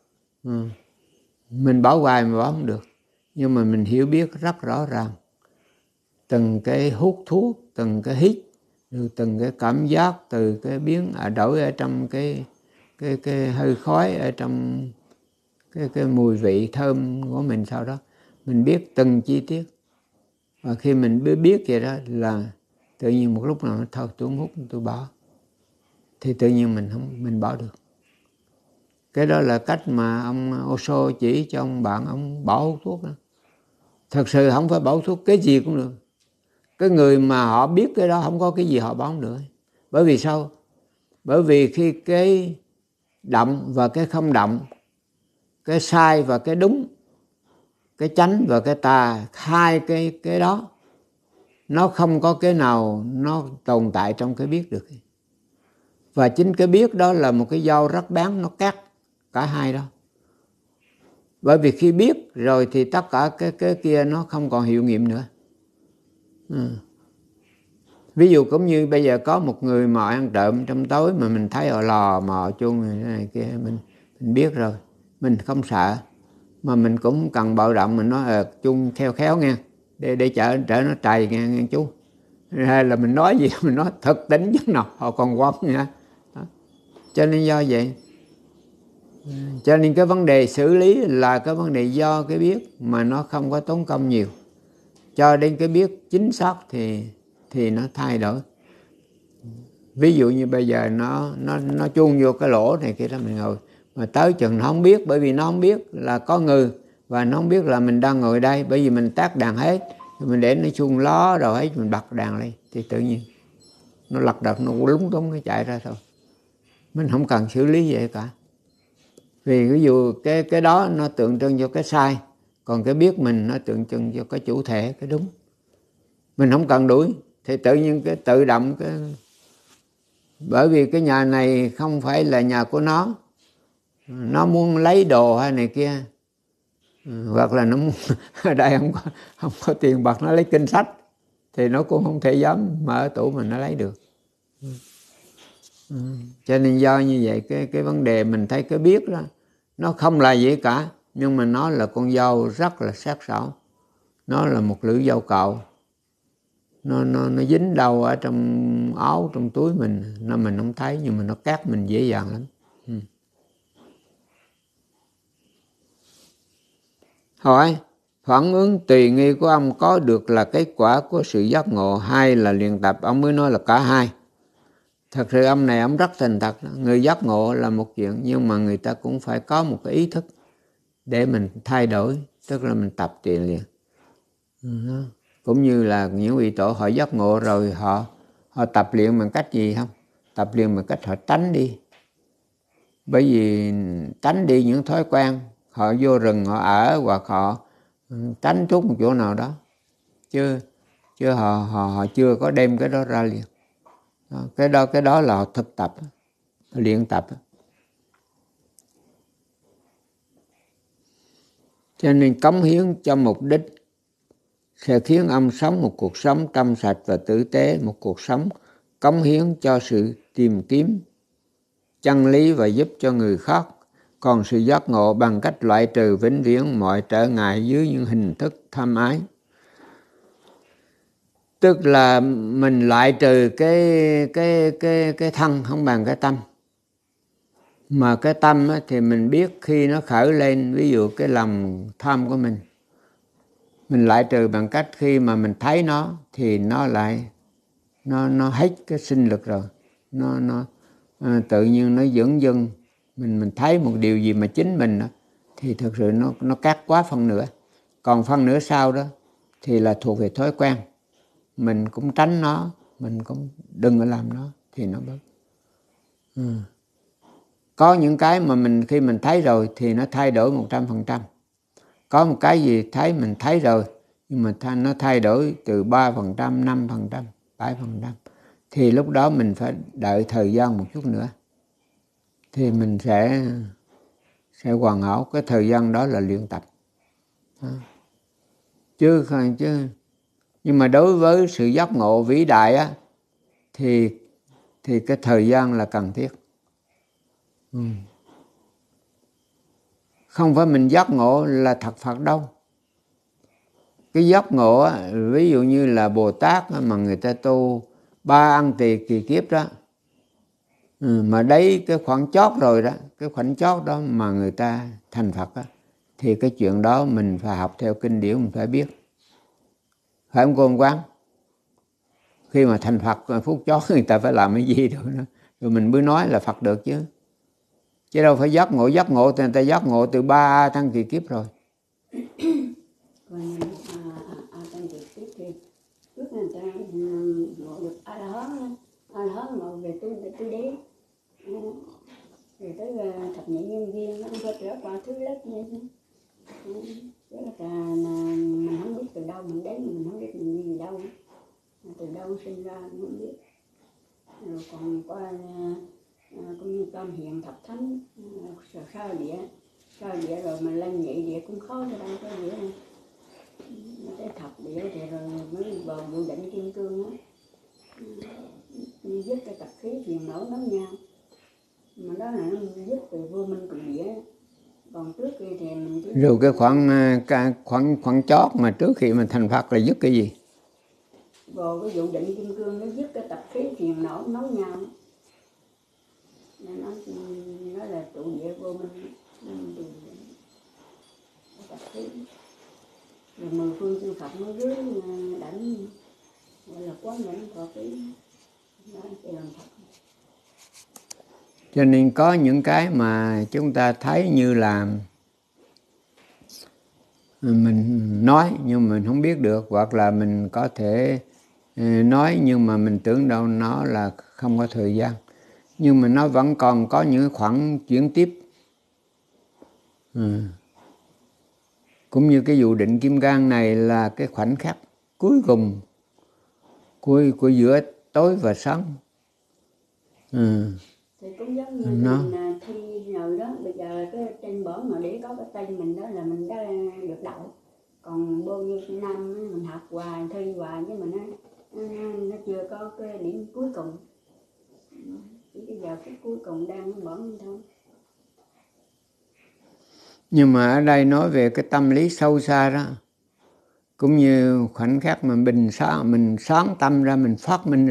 mình bỏ hoài mà bỏ không được. Nhưng mà mình hiểu biết rất rõ ràng từng cái hút thuốc, từng cái hít, từng cái cảm giác, từ cái biến đổi ở trong cái hơi khói, ở trong cái mùi vị thơm của mình, sau đó mình biết từng chi tiết. Và khi mình biết vậy đó là tự nhiên một lúc nào thôi tôi không hút, tôi bỏ, thì tự nhiên mình bỏ được. Cái đó là cách mà ông Osho chỉ cho ông bạn ông bỏ hút thuốc đó. Thật sự không phải bỏ hút thuốc, cái gì cũng được. Cái người mà họ biết cái đó không có cái gì họ bỏ không được. Bởi vì sao? Bởi vì khi cái động và cái không động, cái sai và cái đúng, cái chánh và cái tà, hai cái đó nó không có cái nào nó tồn tại trong cái biết được. Và chính cái biết đó là một cái dao rất bén, nó cắt cả hai đó. Bởi vì khi biết rồi thì tất cả cái kia nó không còn hiệu nghiệm nữa. Ví dụ cũng như bây giờ có một người mà ăn trộm trong tối mà mình thấy họ lò mò chuông này kia, mình biết rồi, mình không sợ, mà mình cũng cần bạo động, mình nói chuông khéo khéo nghe, để chở nó trầy nghe chú. Hay là mình nói gì mình nói thực tính chứ nào, họ còn quăng nha. Cho nên do vậy, cho nên cái vấn đề xử lý là cái vấn đề do cái biết mà nó không có tốn công nhiều. Cho đến cái biết chính xác thì nó thay đổi. Ví dụ như bây giờ nó chuông vô cái lỗ này kia đó, mình ngồi mà tới chừng nó không biết, bởi vì nó không biết là có người, và nó không biết là mình đang ngồi đây, bởi vì mình tắt đàn hết, mình để nó chuông ló rồi ấy, mình bật đàn lên thì tự nhiên nó lật đật, nó lúng túng, nó chạy ra thôi. Mình không cần xử lý vậy cả. Vì ví dụ cái đó nó tượng trưng cho cái sai, còn cái biết mình nó tượng trưng cho cái chủ thể, cái đúng. Mình không cần đuổi thì tự nhiên cái tự động cái, bởi vì cái nhà này không phải là nhà của nó muốn lấy đồ hay này kia, hoặc là nó muốn ở đây không có tiền bạc, nó lấy kinh sách thì nó cũng không thể dám mở tủ mà nó lấy được. Cho nên do như vậy cái vấn đề mình thấy cái biết đó nó không là gì cả, nhưng mà nó là con dao rất là sắc sảo, nó là một lưỡi dao cạo, nó dính đâu ở trong áo, trong túi mình không thấy, nhưng mà nó cắt mình dễ dàng lắm. Hỏi: phản ứng tùy nghi của ông có được là kết quả của sự giác ngộ hay là luyện tập? Ông mới nói là cả hai. Thật sự ông này ông rất thành thật. Người giác ngộ là một chuyện, nhưng mà người ta cũng phải có một cái ý thức để mình thay đổi, tức là mình tập tiền liền. Cũng như là những vị tổ họ giác ngộ rồi họ tập luyện bằng cách gì không? Tập luyện bằng cách họ tránh đi. Bởi vì tránh đi những thói quen, họ vô rừng họ ở, hoặc họ tránh trút một chỗ nào đó, chứ họ chưa có đem cái đó ra liền. Cái đó là họ thực tập, luyện tập. Cho nên cống hiến cho mục đích sẽ khiến ông sống một cuộc sống trong sạch và tử tế, một cuộc sống cống hiến cho sự tìm kiếm chân lý và giúp cho người khác. Còn sự giác ngộ bằng cách loại trừ vĩnh viễn mọi trở ngại dưới những hình thức tham ái. Tức là mình loại trừ cái thân không bằng cái tâm. Mà cái tâm thì mình biết khi nó khởi lên, ví dụ cái lòng tham của mình loại trừ bằng cách khi mà mình thấy nó thì nó lại nó hết cái sinh lực rồi, nó tự nhiên nó dửng dưng. Mình thấy một điều gì mà chính mình đó, thì thực sự nó cắt quá phân nửa. Còn phân nửa sau đó thì là thuộc về thói quen, mình cũng tránh nó, mình cũng đừng có làm nó thì nó bớt. Có những cái mà khi mình thấy rồi thì nó thay đổi 100%. Có một cái gì mình thấy rồi nhưng mà nó thay đổi từ 3%, 5%, 7%, thì lúc đó mình phải đợi thời gian một chút nữa thì mình sẽ hoàn hảo. Cái thời gian đó là luyện tập. Chứ nhưng mà đối với sự giác ngộ vĩ đại á, thì cái thời gian là cần thiết. Không phải mình giác ngộ là thật Phật đâu. Cái giác ngộ á, ví dụ như là Bồ Tát á, mà người ta tu 3 ăn tỳ kỳ kiếp đó, mà đấy cái khoảng chót rồi đó, cái khoảnh chót đó mà người ta thành Phật á, thì cái chuyện đó mình phải học theo kinh điển, mình phải biết. Phải không cô ông Quán? Khi mà thành Phật phút chót người ta phải làm cái gì rồi mình mới nói là Phật được chứ. Chứ đâu phải giác ngộ thì người ta giác ngộ từ 3 tăng kỳ kiếp rồi. Còn tăng kỳ kiếp thì trước người ta ngộ được A La Hán ngộ về tứ đế, rồi tới thập nhị nhân viên nó cũng phải trở qua thứ lớp như thế. Tức là mình không biết từ đâu mình đến, mình không biết mình đi gì đâu, từ đâu sinh ra mình không biết. Rồi còn qua cũng như tam hiện thập thánh, sao địa rồi mà lên nhị địa cũng khó cho đâu có địa này. Cái thập địa thì rồi mới vào vụ định kim cương á, dứt cái tập khí phiền não nóng nhau, mà đó là nó dứt từ vô minh cùng địa. Còn trước kia thì mình chỉ rồi cái khoảng chót mà trước khi mình thành Phật là dứt cái gì? Vào cái vụ định kim cương nó dứt cái tập khí phiền não nấu nhau, nên nó là trụ địa vô minh, tập khí. Rồi 10 phương chư Phật nó dưới đảnh gọi là quán đảnh thọ ký, đó thì làm Phật. Cho nên có những cái mà chúng ta thấy như là mình nói nhưng mình không biết được, hoặc là mình có thể nói nhưng mà mình tưởng đâu nó là không có thời gian, nhưng mà nó vẫn còn có những khoảng chuyển tiếp. Cũng như cái vụ định kim cang này là cái khoảnh khắc cuối cùng của giữa tối và sáng. Thì cũng giống như mình thi rồi đó, bây giờ cái trên bảng mà để có cái tên mình đó là mình đã được đậu. Còn bao nhiêu năm mình học hoài, thi hoài nhưng mà nó chưa có cái điểm cuối cùng. Chỉ bây giờ cái cuối cùng đang bảng thôi. Nhưng mà ở đây nói về cái tâm lý sâu xa đó, cũng như khoảnh khắc mà mình sáng tâm ra, mình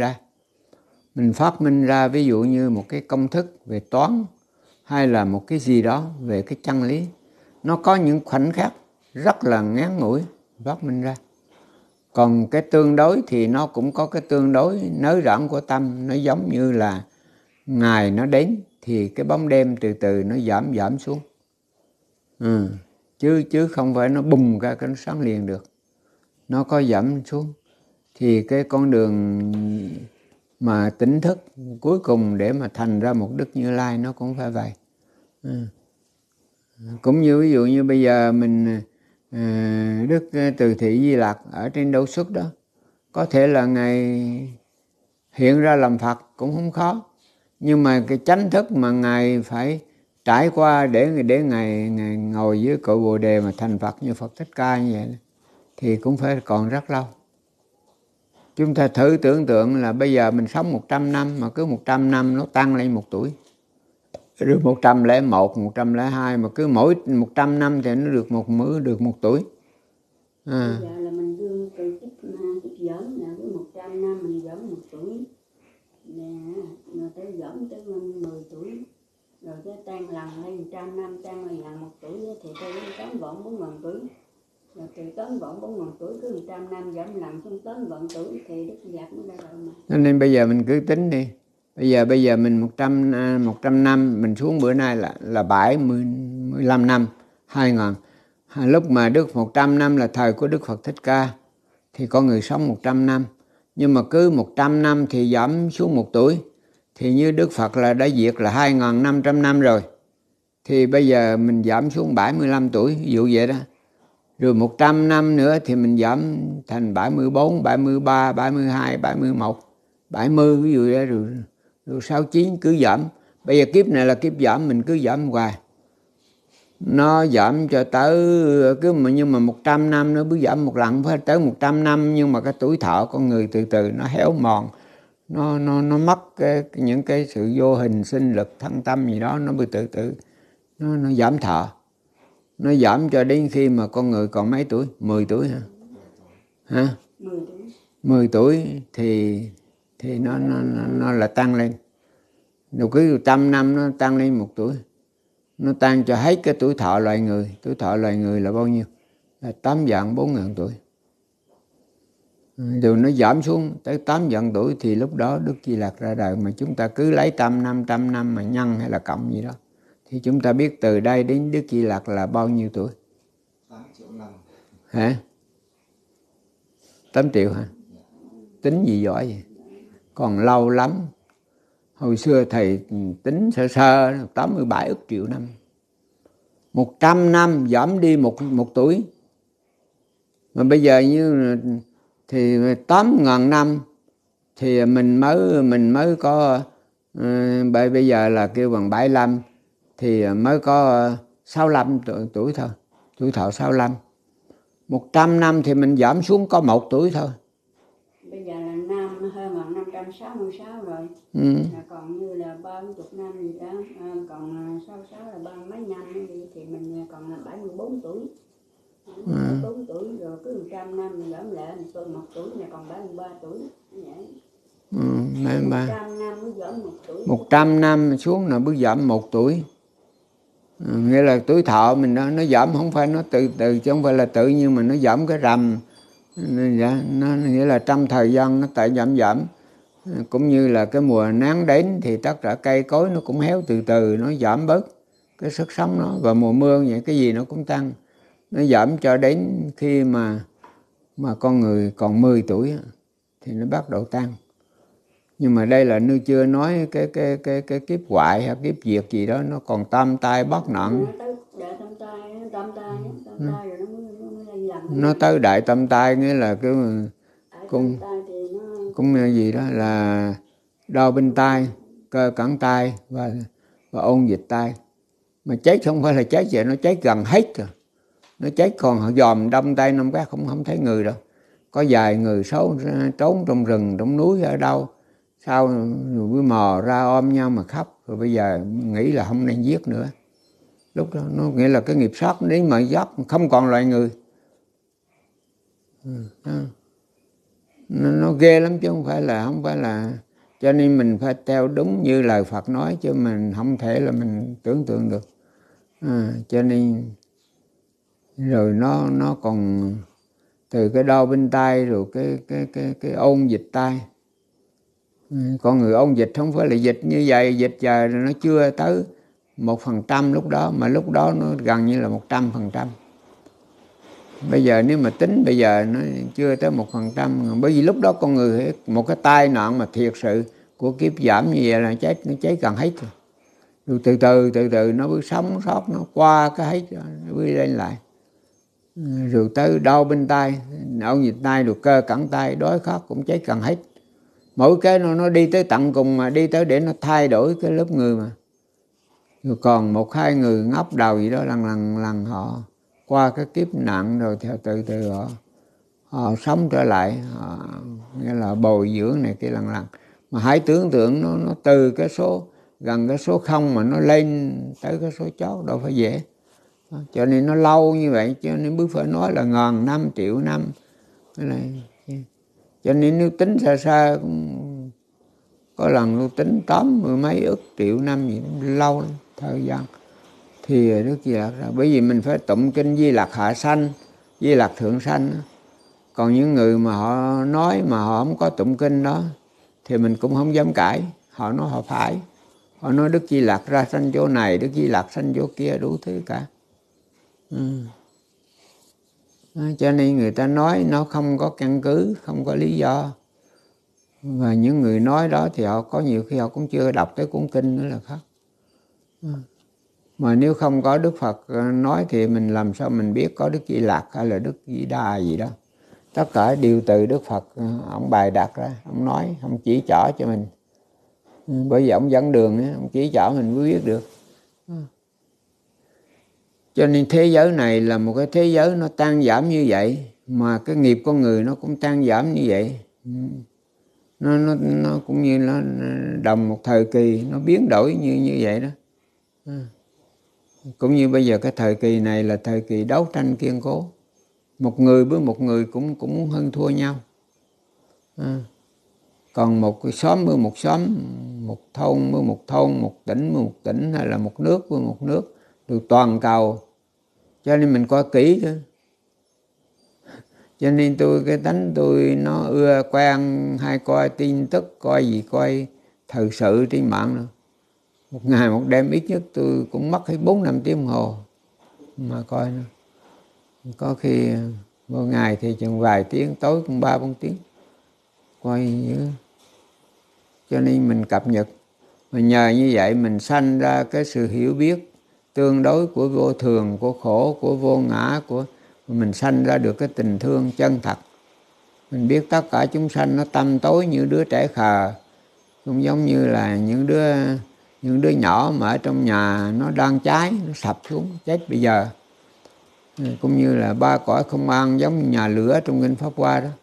phát minh ra ví dụ như một cái công thức về toán hay là một cái gì đó về cái chân lý, nó có những khoảnh khắc rất là ngắn ngủi phát minh ra. Còn cái tương đối thì nó cũng có cái tương đối nới rộng của tâm, nó giống như là ngày nó đến thì cái bóng đêm từ từ nó giảm xuống. Chứ không phải nó bùng ra cái nó sáng liền được, nó có giảm xuống. Thì cái con đường mà tỉnh thức cuối cùng để mà thành ra một Đức Như Lai nó cũng phải vậy. Cũng như ví dụ như bây giờ mình Đức Từ Thị Di Lặc ở trên Đấu Xuất đó, có thể là Ngài hiện ra làm Phật cũng không khó, nhưng mà cái chánh thức mà Ngài phải trải qua để Ngài ngồi dưới cội Bồ Đề mà thành Phật như Phật Thích Ca như vậy thì cũng phải còn rất lâu. Chúng ta thử tưởng tượng là bây giờ mình sống 100 năm mà cứ 100 năm nó tăng lên 1 tuổi. Rồi 101, 102 mà cứ mỗi 100 năm thì nó được một tuổi. Bây giờ là mình dương từ kiếp giỡn là với 100 năm mình giỡn 1 tuổi. Rồi tới giỡn tới 10 tuổi. Rồi cái tan lần lên 100 năm, tan lần 1 tuổi thì tới tán vọng 4.000 tuổi. Rồi từ tán vọng 4.000 tuổi cứ 100 năm giảm lần xuống tán vọng tuổi thì Đức Giặc nó ra rồi mà. Nên bây giờ mình cứ tính đi. Bây giờ mình 100 năm, mình xuống bữa nay là 75 năm, 2000. Lúc mà Đức 100 năm là thời của Đức Phật Thích Ca thì có người sống 100 năm. Nhưng mà cứ 100 năm thì giảm xuống 1 tuổi. Thì như Đức Phật là đã diệt là 2500 năm rồi. Thì bây giờ mình giảm xuống 75 tuổi, ví dụ vậy đó. Rồi 100 năm nữa thì mình giảm thành 74, 73, 72, 71, 70 ví dụ vậy, rồi 69 cứ giảm. Bây giờ kiếp này là kiếp giảm, mình cứ giảm hoài. nó giảm cho tới cứ mà nhưng mà 100 năm nó mới giảm một lần, phải tới 100 năm, nhưng mà cái tuổi thọ con người từ từ nó héo mòn, nó mất những cái sự vô hình sinh lực thân tâm gì đó, nó bị từ từ nó giảm thọ. Nó giảm cho đến khi mà con người còn mấy tuổi? 10 tuổi hả? 10 tuổi. 10 tuổi thì nó là tăng lên. Rồi cứ 100 năm nó tăng lên 1 tuổi. Nó tăng cho hết cái tuổi thọ loài người. Tuổi thọ loài người là bao nhiêu? Là 8.400.000 tuổi. Rồi nó giảm xuống tới 8.000 tuổi thì lúc đó Đức Di Lặc ra đời. Mà chúng ta cứ lấy trăm năm mà nhân hay là cộng gì đó, thì chúng ta biết từ đây đến Đức Di Lặc là bao nhiêu tuổi? 8 triệu năm. Hả? 8 triệu hả? Tính gì giỏi vậy? Còn lâu lắm. Hồi xưa thầy tính sơ sơ 87 ức triệu năm. 100 năm giảm đi một tuổi. Mà bây giờ như thì 8.000 năm thì mình mới có bây giờ là kêu bằng 75 thì mới có 65 tuổi thôi. Tuổi thọ 65. 100 năm thì mình giảm xuống có 1 tuổi thôi. Bây giờ là năm hơn 566 rồi. Là còn như là 30 năm gì đó, còn 66 là 30 mấy năm đi thì mình còn là 74 tuổi. 74 tuổi rồi cứ 100 năm mình giảm lại mình 1 tuổi là còn 73 tuổi. Vậy. 100 năm mới giảm 1 tuổi. 100 năm xuống là bước giảm 1 tuổi. Nghĩa là tuổi thọ mình nó giảm, không phải nó từ từ chứ không phải là tự nhiên mà nó giảm cái rằm. Nó nghĩa là trong thời gian nó tại giảm. Cũng như là cái mùa nắng đến thì tất cả cây cối nó cũng héo từ từ, nó giảm bớt cái sức sống nó. Và mùa mưa vậy cái gì nó cũng tăng. Nó giảm cho đến khi mà con người còn 10 tuổi thì nó bắt đầu tăng. Nhưng mà đây là nơi chưa nói cái kiếp hoại hay kiếp diệt gì đó, nó còn tam tai bất nạn. Nó tới đại tam tai, nghĩa là cái cũng gì đó là đau bên tai, cơ cẳng tai và ôn dịch tai. Mà chết không phải là chết vậy, nó chết gần hết rồi. Nó chết còn họ dòm đâm tay năm cái không thấy người đâu. Có vài người xấu trốn trong rừng, trong núi ở đâu, sau rồi mò ra ôm nhau mà khóc. Rồi bây giờ nghĩ là không nên giết nữa. Lúc đó nó nghĩa là cái nghiệp sát đến mà giáp không còn loài người. Nó ghê lắm chứ không phải là cho nên mình phải theo đúng như lời Phật nói, chứ mình không thể là mình tưởng tượng được. Cho nên rồi nó còn từ cái đau bên tai rồi cái ôn dịch tai. Con người ôn dịch không phải là dịch như vậy, dịch giờ nó chưa tới 1% lúc đó, mà lúc đó nó gần như là 100%. Bây giờ nếu mà tính bây giờ nó chưa tới 1%, bởi vì lúc đó con người một cái tai nạn mà thiệt sự của kiếp giảm như vậy là nó chết gần hết rồi. Rồi từ từ nó mới sống sót, nó qua cái hết rồi, nó mới lên lại. Rồi tới đau bên tai, ôn dịch tai, rồi cơ cẳng tai, đói khát cũng chết gần hết. Mỗi cái nó đi tới tận cùng, mà đi tới để nó thay đổi cái lớp người mà. Rồi còn 1-2 người ngóc đầu gì đó lần họ qua cái kiếp nạn rồi theo từ từ họ sống trở lại, nghĩa là bồi dưỡng này cái lần. Mà hãy tưởng tượng nó từ cái số gần cái số 0 mà nó lên tới cái số chót đâu phải dễ. Cho nên nó lâu như vậy, cho nên mới phải nói là ngàn năm, triệu năm. Cái này cho nên nếu tính xa có lần tôi tính 80 mấy ức triệu năm gì đó, lâu lắm thời gian. Thì Đức Di Lặc ra, bởi vì mình phải tụng kinh Di Lặc hạ sanh, Di Lặc thượng sanh. Còn những người mà họ nói mà họ không có tụng kinh đó thì mình cũng không dám cãi. Họ nói họ phải. Họ nói Đức Di Lặc ra sanh chỗ này, Đức Di Lặc sanh chỗ kia, đủ thứ cả. Cho nên người ta nói nó không có căn cứ, không có lý do. Và những người nói đó thì họ có nhiều khi họ cũng chưa đọc tới cuốn kinh nữa là khác. Mà nếu không có Đức Phật nói thì mình làm sao mình biết có Đức Di Lặc hay là Đức Di Đà gì đó. Tất cả đều từ Đức Phật, ông bày đặt ra, ông nói, ông chỉ trỏ cho mình. Bởi vì ông dẫn đường, ông chỉ trỏ mình mới biết được. Cho nên thế giới này là một cái thế giới nó tan giảm như vậy, mà cái nghiệp con người nó cũng tan giảm như vậy. Nó cũng như nó đồng một thời kỳ, nó biến đổi như vậy đó. Cũng như bây giờ cái thời kỳ này là thời kỳ đấu tranh kiên cố, một người với một người cũng hơn thua nhau. Còn một cái xóm với một xóm, một thôn với một thôn, một tỉnh với một tỉnh, hay là một nước với một nước, từ toàn cầu. Cho nên mình coi kỹ thôi. Cho nên cái tánh tôi nó ưa quen hay coi tin tức, coi gì coi thời sự trên mạng nữa. Một ngày một đêm ít nhất tôi cũng mất hết 4-5 tiếng đồng hồ mà coi nữa. Có khi một ngày thì chừng vài tiếng, tối cũng 3-4 tiếng coi như. Cho nên mình cập nhật, mà nhờ như vậy mình sanh ra cái sự hiểu biết tương đối của vô thường, của khổ, của vô ngã, của mình sanh ra được cái tình thương chân thật. Mình biết tất cả chúng sanh nó tăm tối như đứa trẻ khờ, cũng giống như là những đứa nhỏ mà ở trong nhà nó đang cháy, nó sập xuống chết bây giờ. Cũng như là ba cõi không an, giống như nhà lửa trong kinh Pháp Hoa đó.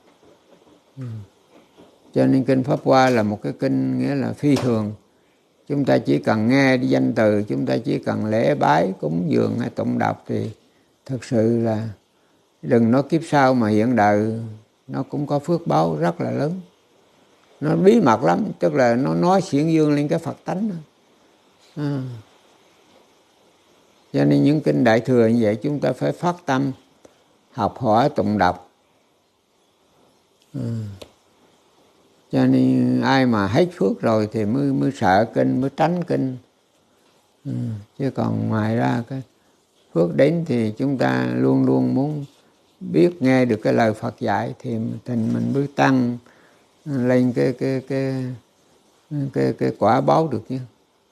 Cho nên kinh Pháp Hoa là một cái kinh nghĩa là phi thường. Chúng ta chỉ cần nghe đi danh từ, chúng ta chỉ cần lễ bái, cúng dường hay tụng đọc thì thật sự là đừng nói kiếp sau mà hiện đời nó cũng có phước báo rất là lớn. Nó bí mật lắm, tức là nó nói xiển dương lên cái Phật tánh. Cho nên những kinh Đại Thừa như vậy chúng ta phải phát tâm học hỏi tụng đọc. Cho nên ai mà hết phước rồi thì mới sợ kinh, mới tránh kinh. Chứ còn ngoài ra cái phước đến thì chúng ta luôn luôn muốn biết nghe được cái lời Phật dạy thì mình mới tăng lên cái quả báo được chứ.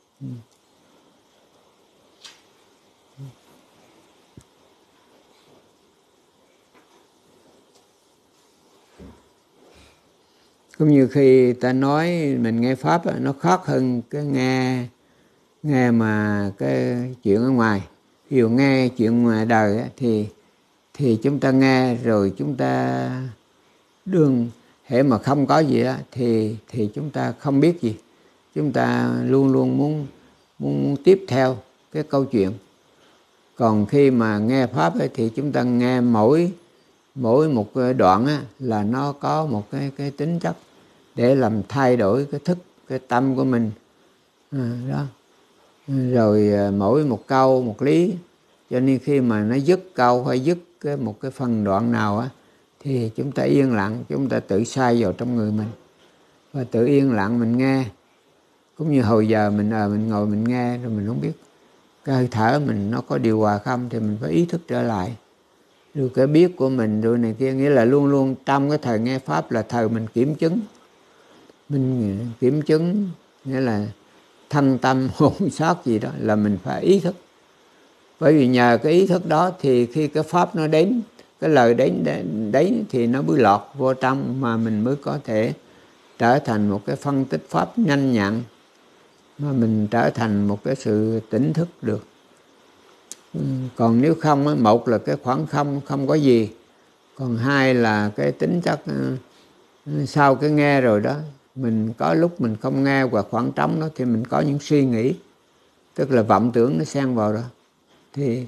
Cũng như khi ta nói mình nghe pháp nó khác hơn cái nghe mà cái chuyện ở ngoài. Ví dụ nghe chuyện ngoài đời thì chúng ta nghe rồi chúng ta đương hệ mà không có gì đó thì chúng ta không biết gì. Chúng ta luôn luôn muốn tiếp theo cái câu chuyện. Còn khi mà nghe pháp thì chúng ta nghe mỗi một đoạn là nó có một cái tính chất để làm thay đổi cái thức, cái tâm của mình. Đó. Rồi mỗi một câu một lý. Cho nên khi mà nó dứt câu hay dứt một cái phần đoạn nào thì chúng ta yên lặng, chúng ta tự sai vào trong người mình và tự yên lặng mình nghe. Cũng như hồi giờ mình ngồi mình nghe rồi mình không biết cái hơi thở mình nó có điều hòa không thì mình phải ý thức trở lại. Rồi cái biết của mình rồi này kia, nghĩa là luôn luôn trong cái thời nghe pháp là thời mình kiểm chứng. Mình kiểm chứng nghĩa là thân tâm hồn xác gì đó là mình phải ý thức. Bởi vì nhờ cái ý thức đó thì khi cái pháp nó đến, cái lời đến đấy thì nó mới lọt vô trong mà mình mới có thể trở thành một cái phân tích pháp nhanh nhạy, mà mình trở thành một cái sự tỉnh thức được. Còn nếu không, một là cái khoảng không có gì, còn hai là cái tính chất sau cái nghe rồi đó, mình có lúc mình không nghe và khoảng trống đó thì mình có những suy nghĩ, tức là vọng tưởng nó xen vào đó, thì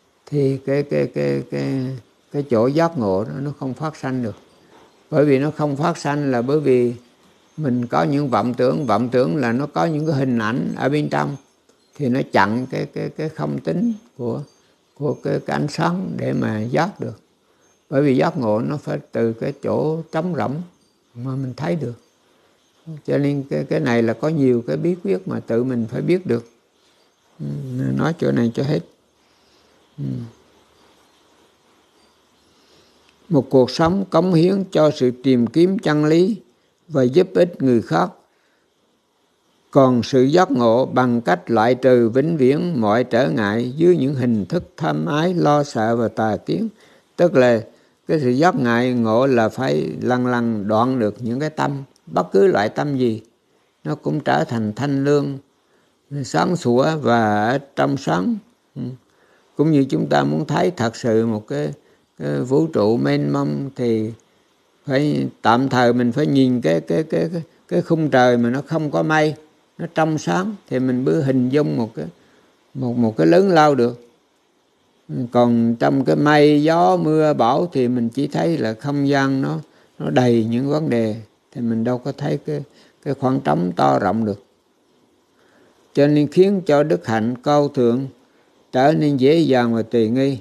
cái chỗ giác ngộ đó nó không phát sanh được. Bởi vì nó không phát sanh là bởi vì mình có những vọng tưởng là nó có những cái hình ảnh ở bên trong thì nó chặn cái không tính của cái ánh sáng để mà giác được. Bởi vì giác ngộ nó phải từ cái chỗ trống rỗng mà mình thấy được. Cho nên cái này là có nhiều cái bí quyết mà tự mình phải biết được. Nói chỗ này cho hết. Một cuộc sống cống hiến cho sự tìm kiếm chân lý và giúp ích người khác. Còn sự giác ngộ bằng cách loại trừ vĩnh viễn mọi trở ngại dưới những hình thức tham ái, lo sợ và tà kiến. Tức là cái sự giác ngộ là phải lần đoạn được những cái tâm, bất cứ loại tâm gì nó cũng trở thành thanh lương, sáng sủa và trong sáng. Cũng như chúng ta muốn thấy thật sự một cái vũ trụ mênh mông thì phải tạm thời mình phải nhìn cái khung trời mà nó không có mây, nó trong sáng thì mình mới hình dung một cái lớn lao được. Còn trong cái mây gió mưa bão thì mình chỉ thấy là không gian nó đầy những vấn đề, thì mình đâu có thấy cái khoảng trống to rộng được. Cho nên khiến cho đức hạnh cao thượng trở nên dễ dàng và tùy nghi.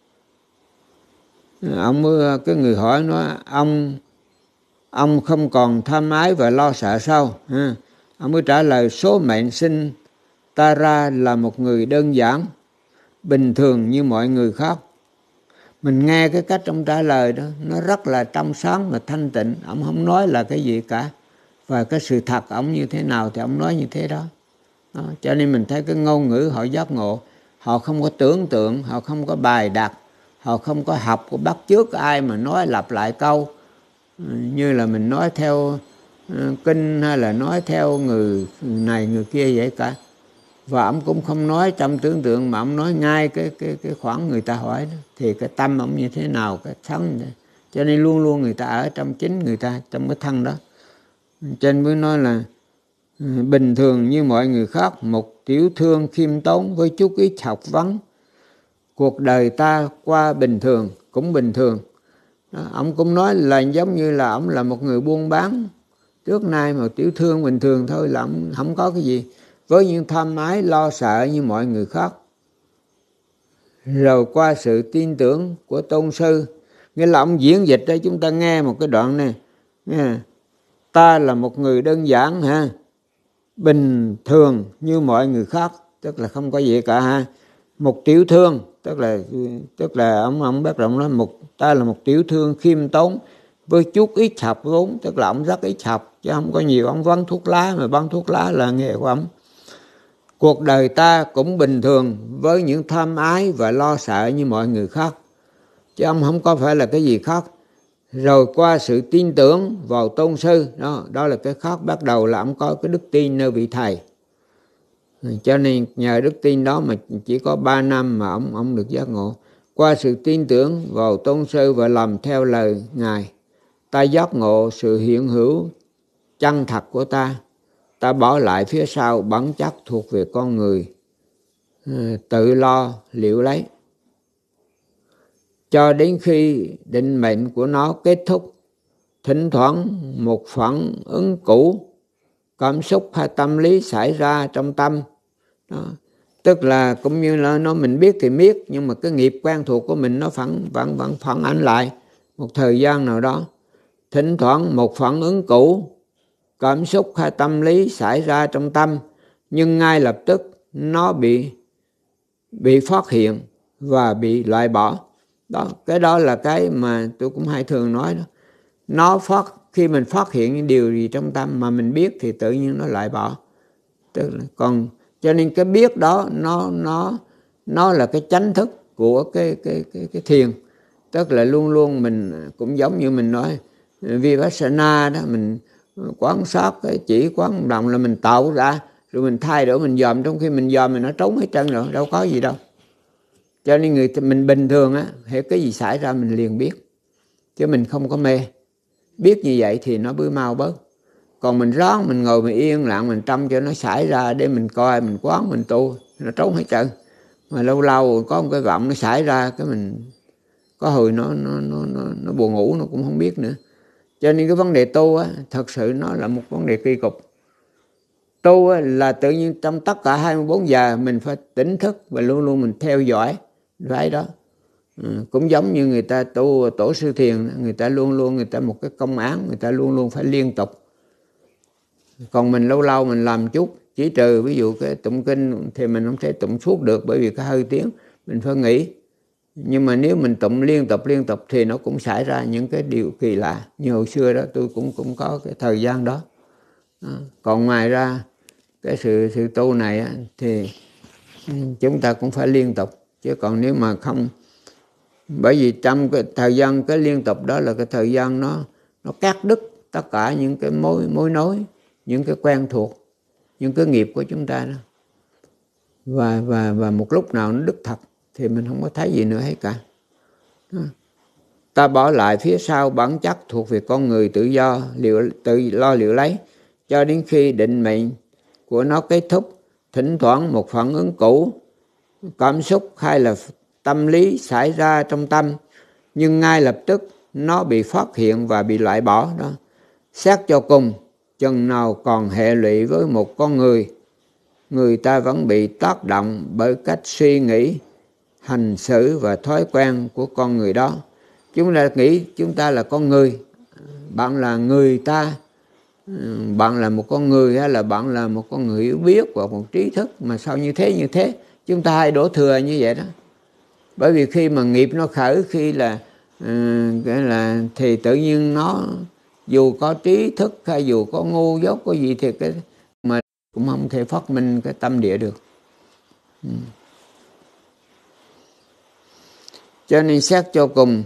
Cái người hỏi nói ông không còn tham ái và lo sợ sao? Ông mới trả lời số mệnh sinh ta ra là một người đơn giản, bình thường như mọi người khác. Mình nghe cái cách ông trả lời đó, nó rất là trong sáng và thanh tịnh. Ông không nói là cái gì cả. Và cái sự thật ông như thế nào thì ông nói như thế đó. Cho nên mình thấy cái ngôn ngữ họ giác ngộ, họ không có tưởng tượng, họ không có bài đặt, họ không có học, có bắt chước ai mà nói lặp lại câu như là mình nói theo kinh hay là nói theo người này người kia vậy cả. Và ông cũng không nói trong tưởng tượng mà ông nói ngay cái khoảng người ta hỏi đó. Thì cái tâm ông như thế nào, cái thân. Cho nên luôn luôn người ta ở trong chính người ta, trong cái thân đó. Cho nên mới nói là bình thường như mọi người khác, một tiểu thương khiêm tốn với chút ít học vấn. Cuộc đời ta qua bình thường, cũng bình thường. Đó, ông cũng nói là giống như là ông là một người buôn bán trước nay, một tiểu thương bình thường thôi, là ông không có cái gì. Với những tham ái lo sợ như mọi người khác. Rồi qua sự tin tưởng của tôn sư. Nghĩa là ông diễn dịch đây, chúng ta nghe một cái đoạn này. Ta là một người đơn giản ha, bình thường như mọi người khác, tức là không có gì cả ha. Một tiểu thương, tức là ông bắt đầu nói ta là một tiểu thương khiêm tốn với chút ít học vốn, tức là ông rất ít học chứ không có nhiều. Ông bán thuốc lá, mà bán thuốc lá là nghề của ông. Cuộc đời ta cũng bình thường với những tham ái và lo sợ như mọi người khác, chứ ông không có phải là cái gì khác. Rồi qua sự tin tưởng vào tôn sư, đó là cái khác. Bắt đầu là ông có cái đức tin nơi vị thầy. Cho nên nhờ đức tin đó mà chỉ có 3 năm mà ông được giác ngộ. Qua sự tin tưởng vào tôn sư và làm theo lời Ngài, ta giác ngộ sự hiện hữu chân thật của ta. Ta bỏ lại phía sau bản chất thuộc về con người, tự lo liệu lấy. Cho đến khi định mệnh của nó kết thúc, thỉnh thoảng một phản ứng cũ, cảm xúc hay tâm lý xảy ra trong tâm. Đó. Tức là cũng như là mình biết thì biết, nhưng mà cái nghiệp quen thuộc của mình nó vẫn phản ánh lại một thời gian nào đó. Thỉnh thoảng một phản ứng cũ, cảm xúc hay tâm lý xảy ra trong tâm, nhưng ngay lập tức nó bị phát hiện và bị loại bỏ. Đó, cái đó là cái mà tôi cũng hay thường nói đó. Khi mình phát hiện những điều gì trong tâm mà mình biết thì tự nhiên nó loại bỏ. Tức là còn cho nên cái biết đó nó là cái chánh thức của cái thiền. Tức là luôn luôn mình cũng giống như mình nói Vipassana đó, mình quán sát cái chỉ quán động là mình tạo ra, rồi mình thay đổi, mình dòm, trong khi mình dòm mình nó trống hết trơn rồi, đâu có gì đâu. Cho nên mình bình thường á, hệ cái gì xảy ra mình liền biết, chứ mình không có mê. Biết như vậy thì nó mới mau bớt. Còn mình ráng mình ngồi mình yên lặng, mình trông cho nó xảy ra để mình coi, mình quán, mình tu, nó trốn hết trơn. Mà lâu lâu có một cái vọng nó xảy ra, cái mình có hồi nó buồn ngủ, nó cũng không biết nữa. Cho nên cái vấn đề tu á, thật sự nó là một vấn đề kỳ cục. Tu á, là tự nhiên trong tất cả 24 giờ mình phải tỉnh thức và luôn luôn mình theo dõi cái đó. Cũng giống như người ta tu tổ sư thiền, người ta luôn luôn người ta một cái công án, người ta luôn luôn phải liên tục. Còn mình lâu lâu mình làm chút, chỉ trừ ví dụ cái tụng kinh thì mình không thể tụng suốt được, bởi vì cái hơi tiếng mình phải nghỉ. Nhưng mà nếu mình tụng liên tục thì nó cũng xảy ra những cái điều kỳ lạ. Như hồi xưa đó tôi cũng có cái thời gian đó. Còn ngoài ra cái sự tu này á, thì chúng ta cũng phải liên tục. Chứ còn nếu mà không, bởi vì trong cái thời gian cái liên tục đó là cái thời gian nó cắt đứt tất cả những cái mối nối, những cái quen thuộc, những cái nghiệp của chúng ta đó. Và một lúc nào nó đứt thật thì mình không có thấy gì nữa hết cả. Ta bỏ lại phía sau bản chất thuộc về con người tự lo liệu lấy, cho đến khi định mệnh của nó kết thúc. Thỉnh thoảng một phản ứng cũ, cảm xúc hay là tâm lý xảy ra trong tâm, nhưng ngay lập tức nó bị phát hiện và bị loại bỏ đó. Xét cho cùng, chừng nào còn hệ lụy với một con người, người ta vẫn bị tác động bởi cách suy nghĩ, hành xử và thói quen của con người đó. Chúng ta nghĩ chúng ta là con người, bạn là người ta, bạn là một con người hay là bạn là một con người hiểu biết hoặc một trí thức, mà sao như thế chúng ta hay đổ thừa như vậy đó. Bởi vì khi mà nghiệp nó khởi, khi là thì tự nhiên nó dù có trí thức hay dù có ngu dốt có gì thì cái mà cũng không thể phát minh cái tâm địa được. Cho nên xét cho cùng,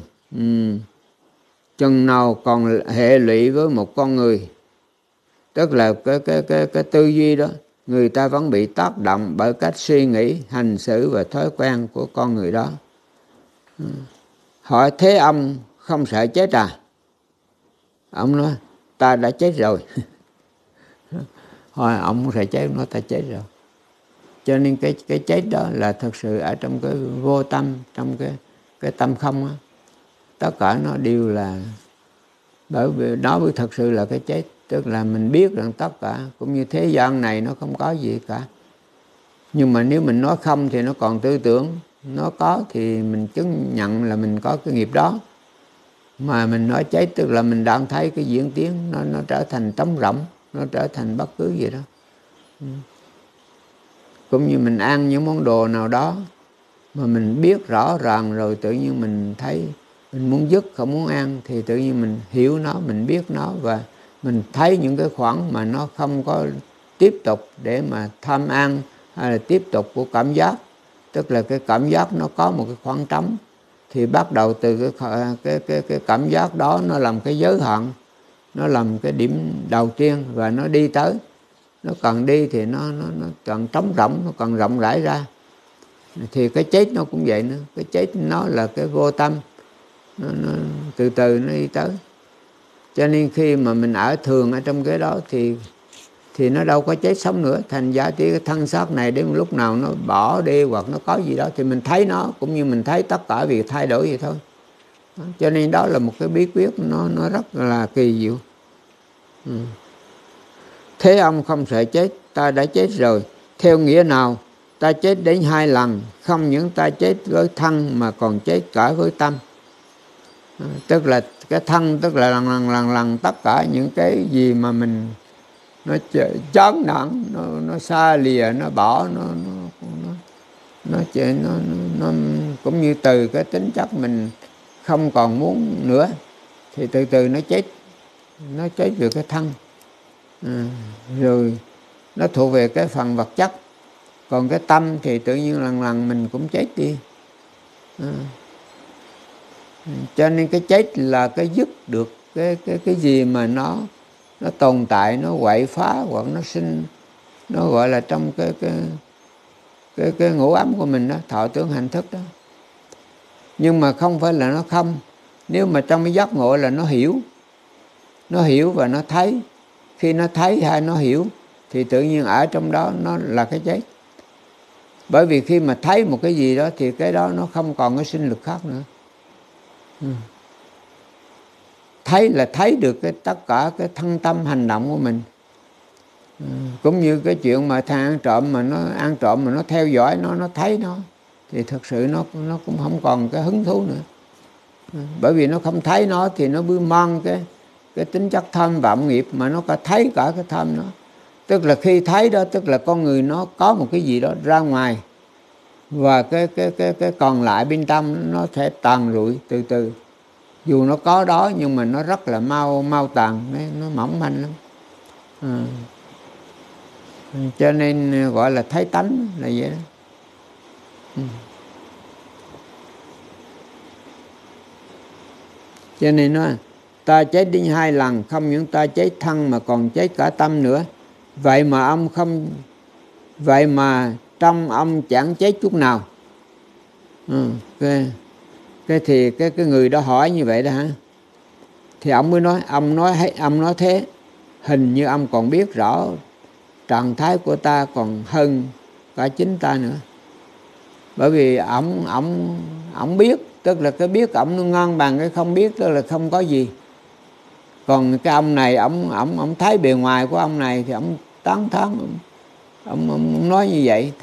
chừng nào còn hệ lụy với một con người, tức là cái tư duy đó, người ta vẫn bị tác động bởi cách suy nghĩ, hành xử và thói quen của con người đó. Hỏi thế ông không sợ chết à? Ông nói ta đã chết rồi. Hỏi ông không sợ chết, nói ta chết rồi. Cho nên cái chết đó là thật sự ở trong cái vô tâm, trong cái tâm không á. Tất cả nó đều là, bởi vì nó mới thật sự là cái chết. Tức là mình biết rằng tất cả cũng như thế gian này nó không có gì cả. Nhưng mà nếu mình nói không thì nó còn tư tưởng, nó có thì mình chứng nhận là mình có cái nghiệp đó. Mà mình nói chết tức là mình đang thấy cái diễn tiến nó trở thành trống rỗng, nó trở thành bất cứ gì đó. Cũng như mình ăn những món đồ nào đó mà mình biết rõ ràng rồi, tự nhiên mình thấy mình muốn dứt, không muốn ăn, thì tự nhiên mình hiểu nó, mình biết nó, và mình thấy những cái khoảng mà nó không có tiếp tục để mà tham ăn hay là tiếp tục của cảm giác. Tức là cái cảm giác nó có một cái khoảng trống, thì bắt đầu từ cái cảm giác đó nó làm cái giới hạn, nó làm cái điểm đầu tiên, và nó đi tới, nó cần đi thì nó cần trống rỗng, nó cần rộng rãi ra. Thì cái chết nó cũng vậy nữa, cái chết nó là cái vô tâm, nó từ từ nó đi tới. Cho nên khi mà mình ở thường ở trong cái đó thì nó đâu có chết sống nữa. Thành ra cái thân xác này đến một lúc nào nó bỏ đi hoặc nó có gì đó thì mình thấy nó, cũng như mình thấy tất cả việc thay đổi vậy thôi. Cho nên đó là một cái bí quyết nó rất là kỳ diệu. Thế ông không sợ chết, ta đã chết rồi. Theo nghĩa nào? Ta chết đến 2 lần, không những ta chết với thân mà còn chết cả với tâm. Tức là cái thân, tức là lần tất cả những cái gì mà mình nó chán nản, nó xa lìa, nó bỏ, nó cũng như từ cái tính chất mình không còn muốn nữa, thì từ từ nó chết về cái thân. Rồi nó thuộc về cái phần vật chất. Còn cái tâm thì tự nhiên lần mình cũng chết đi. Cho nên cái chết là cái dứt được cái gì mà nó tồn tại, nó quậy phá hoặc nó sinh, nó gọi là trong cái ngũ ấm của mình đó, thọ tưởng hành thức đó. Nhưng mà không phải là nó không. Nếu mà trong cái giác ngộ là nó hiểu và nó thấy. Khi nó thấy hay nó hiểu thì tự nhiên ở trong đó nó là cái chết. Bởi vì khi mà thấy một cái gì đó thì cái đó nó không còn cái sinh lực khác nữa. Thấy là thấy được tất cả cái thân tâm hành động của mình. Cũng như cái chuyện mà thằng ăn trộm mà nó ăn trộm mà nó theo dõi nó thấy nó, thì thực sự nó cũng không còn cái hứng thú nữa. Bởi vì nó không thấy nó thì nó cứ mang cái tính chất tham vọng nghiệp, mà nó có thấy cả cái tham nó. Tức là khi thấy đó, tức là con người nó có một cái gì đó ra ngoài, và cái còn lại bên trong nó sẽ tàn lụi từ từ. Dù nó có đó nhưng mà nó rất là mau tàn, nó mỏng manh lắm. Cho nên gọi là thấy tánh là vậy đó. Cho nên nó ta chết đến 2 lần, không những ta chết thân mà còn chết cả tâm nữa. Vậy mà trong ông chẳng chết chút nào. Thì cái người đó hỏi như vậy đó hả, thì ông mới nói, ông nói thế, hình như ông còn biết rõ trạng thái của ta còn hơn cả chính ta nữa. Bởi vì ông biết, tức là cái biết ông nó ngon bằng cái không biết, tức là không có gì. Còn cái ông này, ông thấy bề ngoài của ông này thì ông tán thán, ông nói như vậy.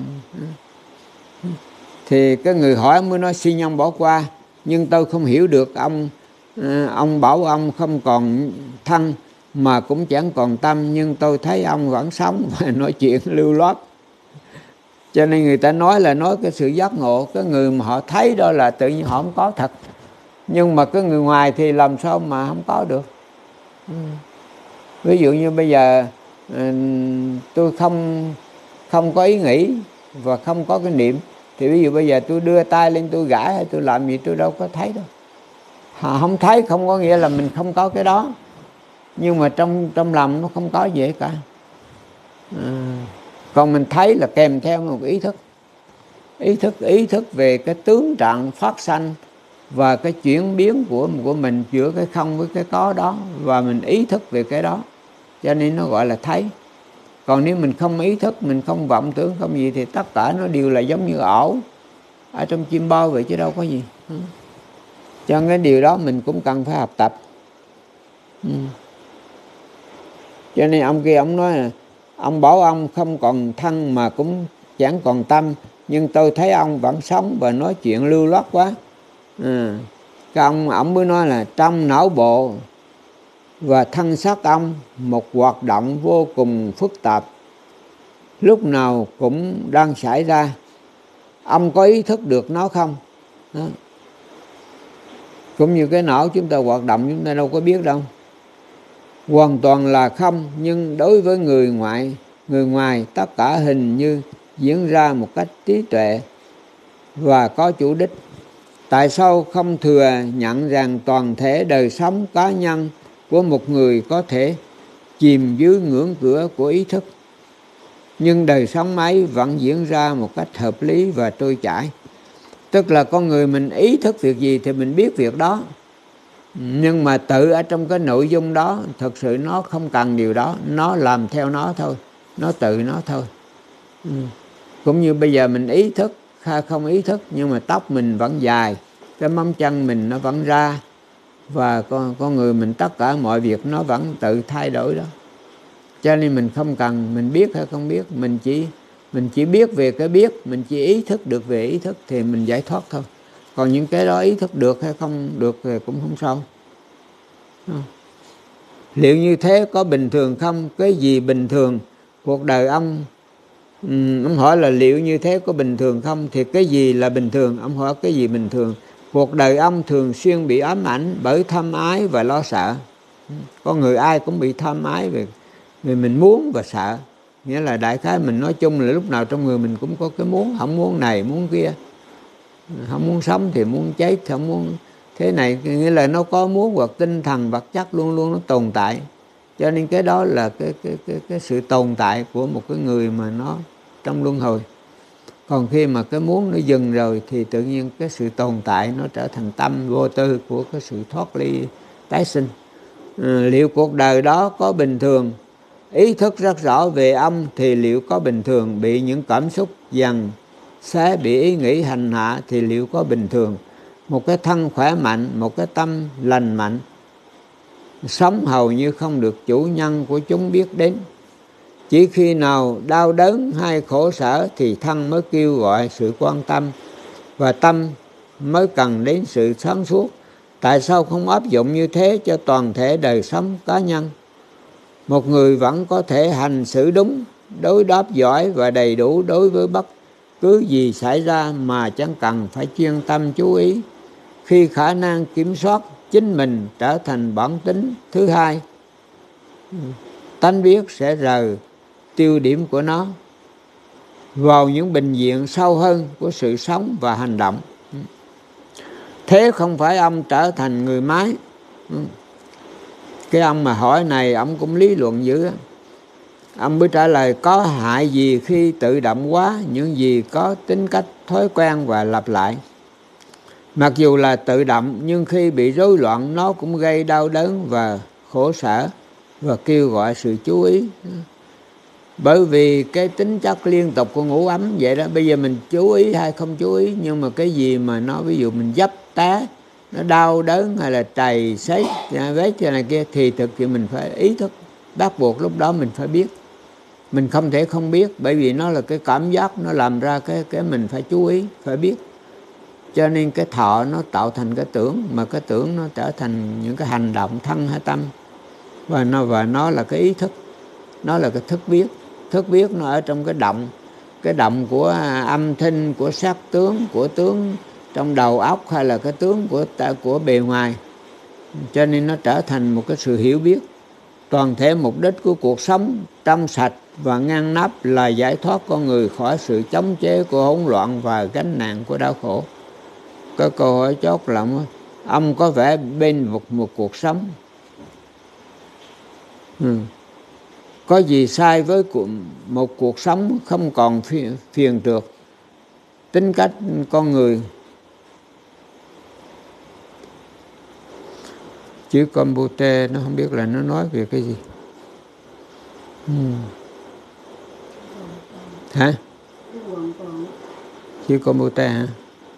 Thì cái người hỏi mới nói, xin ông bỏ qua, nhưng tôi không hiểu được ông bảo ông không còn thân mà cũng chẳng còn tâm, nhưng tôi thấy ông vẫn sống và nói chuyện lưu loát. Cho nên người ta nói là nói cái sự giác ngộ, cái người mà họ thấy đó là tự nhiên họ không có thật, nhưng mà cái người ngoài thì làm sao mà không có được. Ví dụ như bây giờ tôi không có ý nghĩ và không có cái niệm, thì ví dụ bây giờ tôi đưa tay lên tôi gãi hay tôi làm gì tôi đâu có thấy đâu. Họ không thấy không có nghĩa là mình không có cái đó, nhưng mà trong lòng nó không có gì cả. Còn mình thấy là kèm theo một ý thức về cái tướng trạng phát sanh và cái chuyển biến của mình giữa cái không với cái có đó, và mình ý thức về cái đó, cho nên nó gọi là thấy. Còn nếu mình không ý thức, mình không vọng tưởng, không gì, thì tất cả nó đều là giống như ảo ở trong chim bao vậy chứ đâu có gì. Cho nên cái điều đó mình cũng cần phải học tập. Cho nên ông kia ông nói là ông bảo ông không còn thân mà cũng chẳng còn tâm, nhưng tôi thấy ông vẫn sống và nói chuyện lưu loát quá. Cái ông mới nói là trong não bộ và thân xác ông một hoạt động vô cùng phức tạp, lúc nào cũng đang xảy ra. Ông có ý thức được nó không? Đó. Cũng như cái não chúng ta hoạt động, chúng ta đâu có biết đâu. Hoàn toàn là không, nhưng đối với người ngoài tất cả hình như diễn ra một cách trí tuệ và có chủ đích. Tại sao không thừa nhận rằng toàn thể đời sống cá nhân của một người có thể chìm dưới ngưỡng cửa của ý thức, nhưng đời sống ấy vẫn diễn ra một cách hợp lý và trôi chảy? Tức là con người mình ý thức việc gì thì mình biết việc đó, nhưng mà tự ở trong cái nội dung đó thật sự nó không cần điều đó, nó làm theo nó thôi, nó tự nó thôi. Cũng như bây giờ mình ý thức không ý thức, nhưng mà tóc mình vẫn dài, cái móng chân mình nó vẫn ra, và con người mình tất cả mọi việc nó vẫn tự thay đổi đó. Cho nên mình không cần mình biết hay không biết, mình chỉ biết về cái biết, mình chỉ ý thức được về ý thức thì mình giải thoát thôi. Còn những cái đó ý thức được hay không được thì cũng không sao. Liệu như thế có bình thường không? Cái gì bình thường? Cuộc đời ông hỏi là liệu như thế có bình thường không? Thì cái gì là bình thường? Ông hỏi cái gì bình thường? Cuộc đời ông thường xuyên bị ám ảnh bởi tham ái và lo sợ. Con người ai cũng bị tham ái về mình muốn và sợ. Nghĩa là đại khái mình nói chung là lúc nào trong người mình cũng có cái muốn, không muốn này, muốn kia. Không muốn sống thì muốn chết, không muốn thế này, nghĩa là nó có muốn, hoặc tinh thần vật chất luôn luôn nó tồn tại. Cho nên cái đó là cái sự tồn tại của một cái người mà nó trong luân hồi. Còn khi mà cái muốn nó dừng rồi thì tự nhiên cái sự tồn tại nó trở thành tâm vô tư của cái sự thoát ly tái sinh. Liệu cuộc đời đó có bình thường? Ý thức rất rõ về ông thì liệu có bình thường? Bị những cảm xúc dần xé, bị ý nghĩ hành hạ thì liệu có bình thường? Một cái thân khỏe mạnh, một cái tâm lành mạnh, sống hầu như không được chủ nhân của chúng biết đến. Chỉ khi nào đau đớn hay khổ sở thì thân mới kêu gọi sự quan tâm, và tâm mới cần đến sự sáng suốt. Tại sao không áp dụng như thế cho toàn thể đời sống cá nhân? Một người vẫn có thể hành xử đúng, đối đáp giỏi và đầy đủ đối với bất cứ gì xảy ra mà chẳng cần phải chuyên tâm chú ý, khi khả năng kiểm soát chính mình trở thành bản tính thứ hai. Tánh biết sẽ rời tiêu điểm của nó vào những bình diện sâu hơn của sự sống và hành động. Thế không phải ông trở thành người máy. Cái ông mà hỏi này ông cũng lý luận dữ. Ông mới trả lời: có hại gì khi tự động quá những gì có tính cách thói quen và lặp lại. Mặc dù là tự động nhưng khi bị rối loạn nó cũng gây đau đớn và khổ sở và kêu gọi sự chú ý. Bởi vì cái tính chất liên tục của ngũ ấm vậy đó. Bây giờ mình chú ý hay không chú ý, nhưng mà cái gì mà nó ví dụ mình dấp té, nó đau đớn hay là trầy xấy vết cho này kia, thì thực sự mình phải ý thức, bắt buộc lúc đó mình phải biết. Mình không thể không biết, bởi vì nó là cái cảm giác, nó làm ra cái mình phải chú ý, phải biết. Cho nên cái thọ nó tạo thành cái tưởng, mà cái tưởng nó trở thành những cái hành động thân hay tâm, và nó là cái ý thức, nó là cái thức biết. Thức biết nó ở trong cái động của âm thanh, của sắc tướng, của tướng trong đầu óc, hay là cái tướng của bề ngoài. Cho nên nó trở thành một cái sự hiểu biết. Toàn thể mục đích của cuộc sống trong sạch và ngăn nắp là giải thoát con người khỏi sự chống chế của hỗn loạn và gánh nặng của đau khổ. Cái câu hỏi chót lòng: ông có vẻ bên vực một cuộc sống. Có gì sai với một cuộc sống không còn phiền trượt? Tính cách con người. Chữ Compute nó không biết là nó nói về cái gì. Hả? Chữ Compute hả?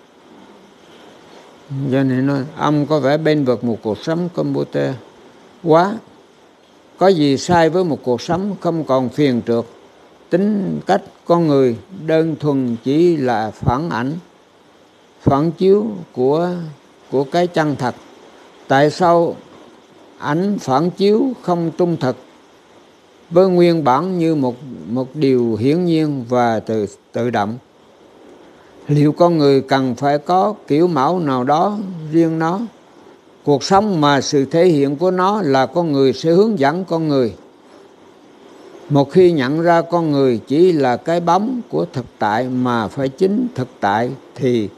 Cho nên nói ông có vẻ bên vực một cuộc sống Compute quá. Có gì sai với một cuộc sống không còn phiền trượt? Tính cách con người đơn thuần chỉ là phản chiếu của cái chân thật. Tại sao ảnh phản chiếu không trung thực với nguyên bản như một điều hiển nhiên và tự động? Liệu con người cần phải có kiểu mẫu nào đó riêng nó? Cuộc sống mà sự thể hiện của nó là con người sẽ hướng dẫn con người. Một khi nhận ra con người chỉ là cái bóng của thực tại mà phải chính thực tại thì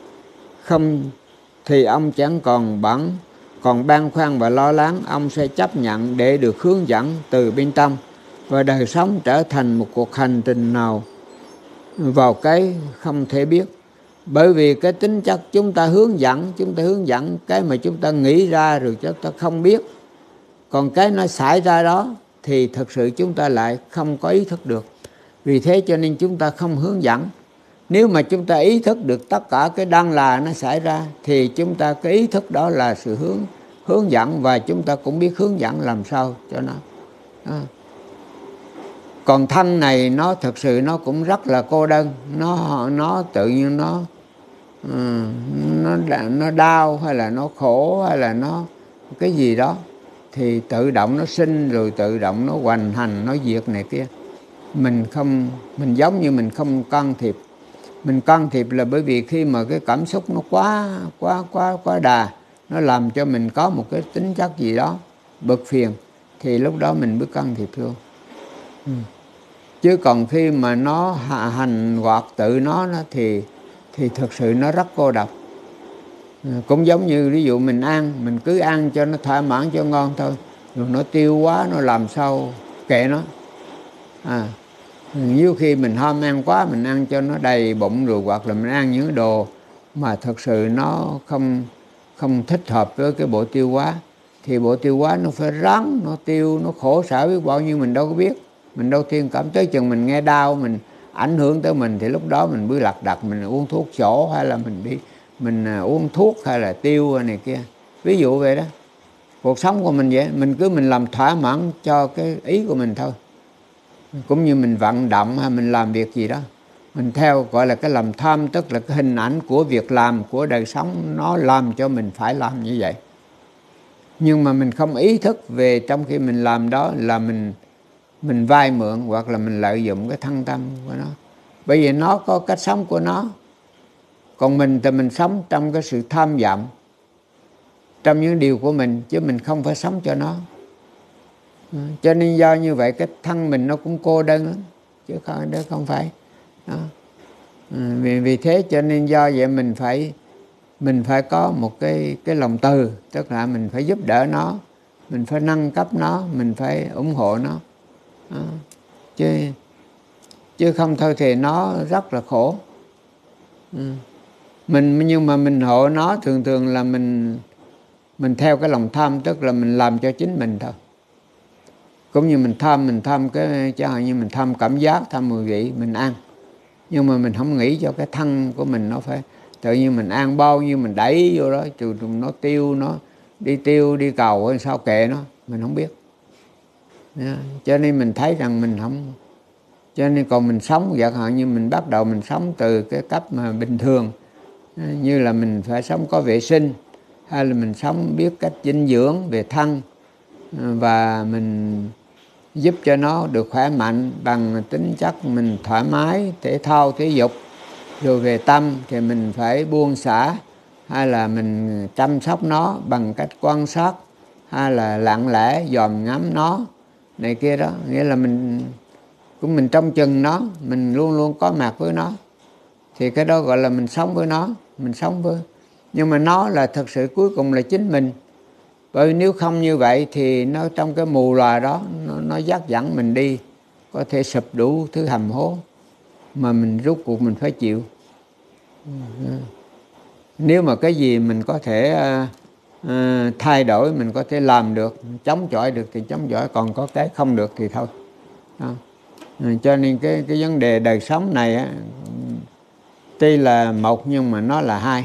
ông chẳng còn băn khoăn và lo lắng. Ông sẽ chấp nhận để được hướng dẫn từ bên trong, và đời sống trở thành một cuộc hành trình nào vào cái không thể biết. Bởi vì cái tính chất chúng ta hướng dẫn cái mà chúng ta nghĩ ra rồi chúng ta không biết. Còn cái nó xảy ra đó thì thực sự chúng ta lại không có ý thức được. Vì thế cho nên chúng ta không hướng dẫn. Nếu mà chúng ta ý thức được tất cả cái đang là nó xảy ra, thì chúng ta cái ý thức đó là sự hướng dẫn, và chúng ta cũng biết hướng dẫn làm sao cho nó. Còn thân này nó thực sự nó cũng rất là cô đơn. Nó tự nhiên nó đau, hay là nó khổ, hay là nó cái gì đó, thì tự động nó sinh, rồi tự động nó hoành hành, nó diệt này kia. Mình giống như mình không can thiệp. Mình can thiệp là bởi vì khi mà cái cảm xúc nó quá đà, nó làm cho mình có một cái tính chất gì đó bực phiền, thì lúc đó mình mới can thiệp thôi. Chứ còn khi mà nó hành hoạt tự nó thì thực sự nó rất cô độc. Cũng giống như ví dụ mình cứ ăn cho nó thỏa mãn, cho ngon thôi, rồi nó tiêu quá, nó làm sao kệ nó. Nhiều khi mình ham ăn quá, mình ăn cho nó đầy bụng, rồi hoặc là mình ăn những đồ mà thật sự nó không thích hợp với cái bộ tiêu hóa, thì bộ tiêu hóa nó phải rắn, nó tiêu, nó khổ sở biết bao nhiêu mình đâu có biết. Mình đâu thiên cảm, tới chừng mình nghe đau, mình ảnh hưởng tới mình, thì lúc đó mình mới lật đật mình uống thuốc sổ, hay là mình uống thuốc, hay là tiêu này kia. Ví dụ vậy đó. Cuộc sống của mình vậy, mình làm thỏa mãn cho cái ý của mình thôi. Cũng như mình vận động hay mình làm việc gì đó, mình theo gọi là cái lòng tham, tức là cái hình ảnh của việc làm, của đời sống, nó làm cho mình phải làm như vậy. Nhưng mà mình không ý thức về trong khi mình làm đó là mình vay mượn, hoặc là mình lợi dụng cái thân tâm của nó. Bởi vì nó có cách sống của nó. Còn mình thì mình sống trong cái sự tham vọng trong những điều của mình, chứ mình không phải sống cho nó. Cho nên do như vậy cái thân mình nó cũng cô đơn lắm, chứ không phải đó. Vì thế cho nên do vậy mình phải có một cái lòng từ, tức là mình phải giúp đỡ nó, mình phải nâng cấp nó, mình phải ủng hộ nó đó. chứ không thôi thì nó rất là khổ. Nhưng mà mình hộ nó thường là mình theo cái lòng tham, tức là mình làm cho chính mình thôi. Cũng như mình tham cái chẳng hạn như mình tham cảm giác, tham mùi vị, mình ăn, nhưng mà mình không nghĩ cho cái thân của mình nó phải tự nhiên mình ăn bao nhiêu mình đẩy vô đó, trừ nó tiêu, nó đi cầu hay sao kệ nó, mình không biết. Cho nên mình thấy rằng mình không, cho nên còn mình sống chẳng hạn như mình bắt đầu mình sống từ cái cách mà bình thường, như là mình phải sống có vệ sinh, hay là mình sống biết cách dinh dưỡng về thân, và mình giúp cho nó được khỏe mạnh bằng tính chất mình thoải mái, thể thao, thể dục. Rồi về tâm thì mình phải buông xả, hay là mình chăm sóc nó bằng cách quan sát, hay là lặng lẽ dòm ngắm nó này kia đó. Nghĩa là mình trông chừng nó, mình luôn luôn có mặt với nó, thì cái đó gọi là mình sống với nó, mình sống với. Nhưng mà nó là thật sự cuối cùng là chính mình. Bởi vì nếu không như vậy thì nó trong cái mù lòa đó, nó dắt dẫn mình đi, có thể sụp đủ thứ hầm hố mà mình rốt cuộc mình phải chịu. Nếu mà cái gì mình có thể thay đổi, mình có thể làm được, chống chọi được thì chống chọi, còn có cái không được thì thôi. Cho nên cái vấn đề đời sống này á, tuy là một nhưng mà nó là hai.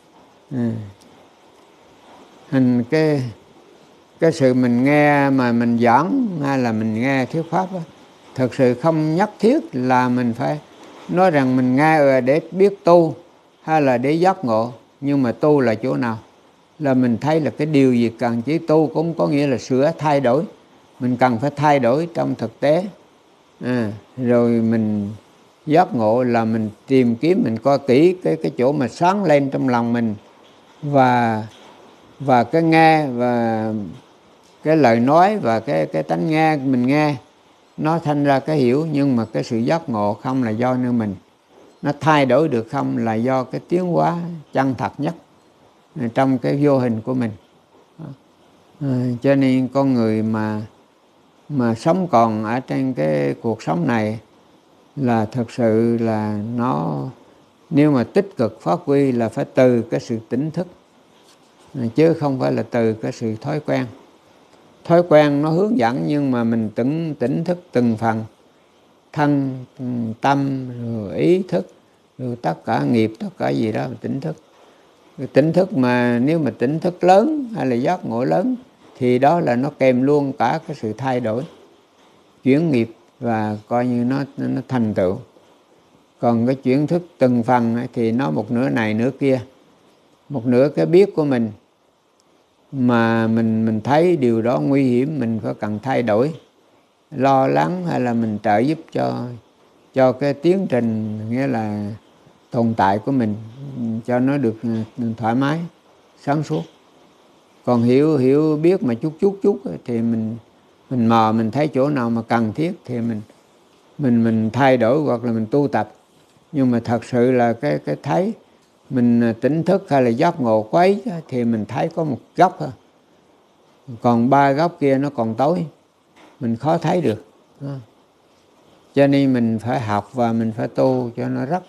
Hình cái sự mình nghe mà mình giảng hay là mình nghe thuyết pháp á, thực sự không nhất thiết là mình phải nói rằng mình nghe để biết tu hay là để giác ngộ. Nhưng mà tu là chỗ nào? Là mình thấy là cái điều gì cần chỉ tu, cũng có nghĩa là sửa thay đổi. Mình cần phải thay đổi trong thực tế. Rồi mình giác ngộ là mình tìm kiếm, mình coi kỹ cái chỗ mà sáng lên trong lòng mình, và cái nghe và cái lời nói và cái tánh nghe mình nghe nó thành ra cái hiểu. Nhưng mà cái sự giác ngộ không là do nơi mình, nó thay đổi được không là do cái tiến hóa chân thật nhất trong cái vô hình của mình. Cho nên con người mà sống còn ở trên cái cuộc sống này là thực sự là nó, nếu mà tích cực phát huy là phải từ cái sự tỉnh thức, chứ không phải là từ cái sự thói quen. Thói quen nó hướng dẫn, nhưng mà mình tỉnh thức từng phần, thân, tâm, rồi ý thức, rồi tất cả nghiệp, tất cả gì đó là tỉnh thức. Tỉnh thức mà nếu mà tỉnh thức lớn hay là giác ngộ lớn thì đó là nó kèm luôn cả cái sự thay đổi, chuyển nghiệp, và coi như nó thành tựu. Còn cái chuyển thức từng phần thì nó một nửa này nửa kia, một nửa cái biết của mình mà mình thấy điều đó nguy hiểm, mình phải cần thay đổi, lo lắng, hay là mình trợ giúp cho cái tiến trình, nghĩa là tồn tại của mình, cho nó được thoải mái, sáng suốt. Còn hiểu biết mà chút thì mình mò, mình thấy chỗ nào mà cần thiết thì mình thay đổi hoặc là mình tu tập. Nhưng mà thật sự là cái thấy mình tỉnh thức hay là giác ngộ quấy thì mình thấy có một góc thôi, còn ba góc kia nó còn tối, mình khó thấy được. Cho nên mình phải học và mình phải tu cho nó rất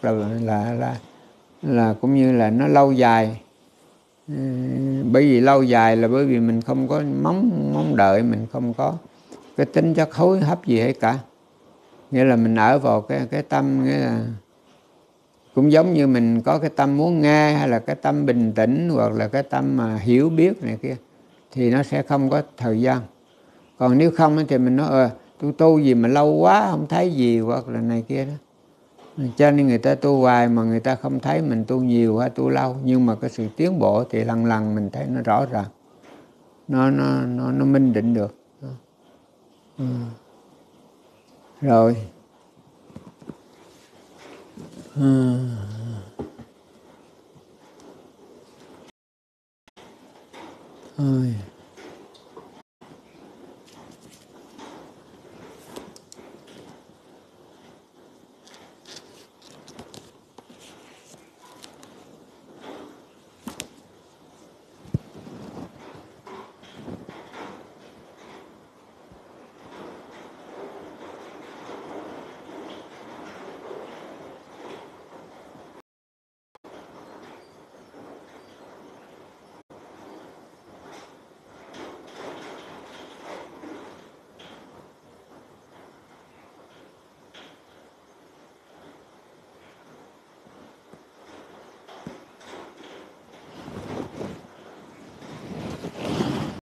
là cũng như là nó lâu dài. Bởi vì lâu dài là bởi vì mình không có mong đợi, mình không có cái tính chất hối hấp gì hết cả. Nghĩa là mình ở vào cái tâm, nghĩa là cũng giống như mình có cái tâm muốn nghe, hay là cái tâm bình tĩnh, hoặc là cái tâm mà hiểu biết này kia, thì nó sẽ không có thời gian. Còn nếu không thì mình nói tôi tu gì mà lâu quá không thấy gì, hoặc là này kia đó. Cho nên người ta tu hoài mà người ta không thấy mình tu nhiều hay tu lâu. Nhưng mà cái sự tiến bộ thì lần mình thấy nó rõ ràng, nó minh định được. Rồi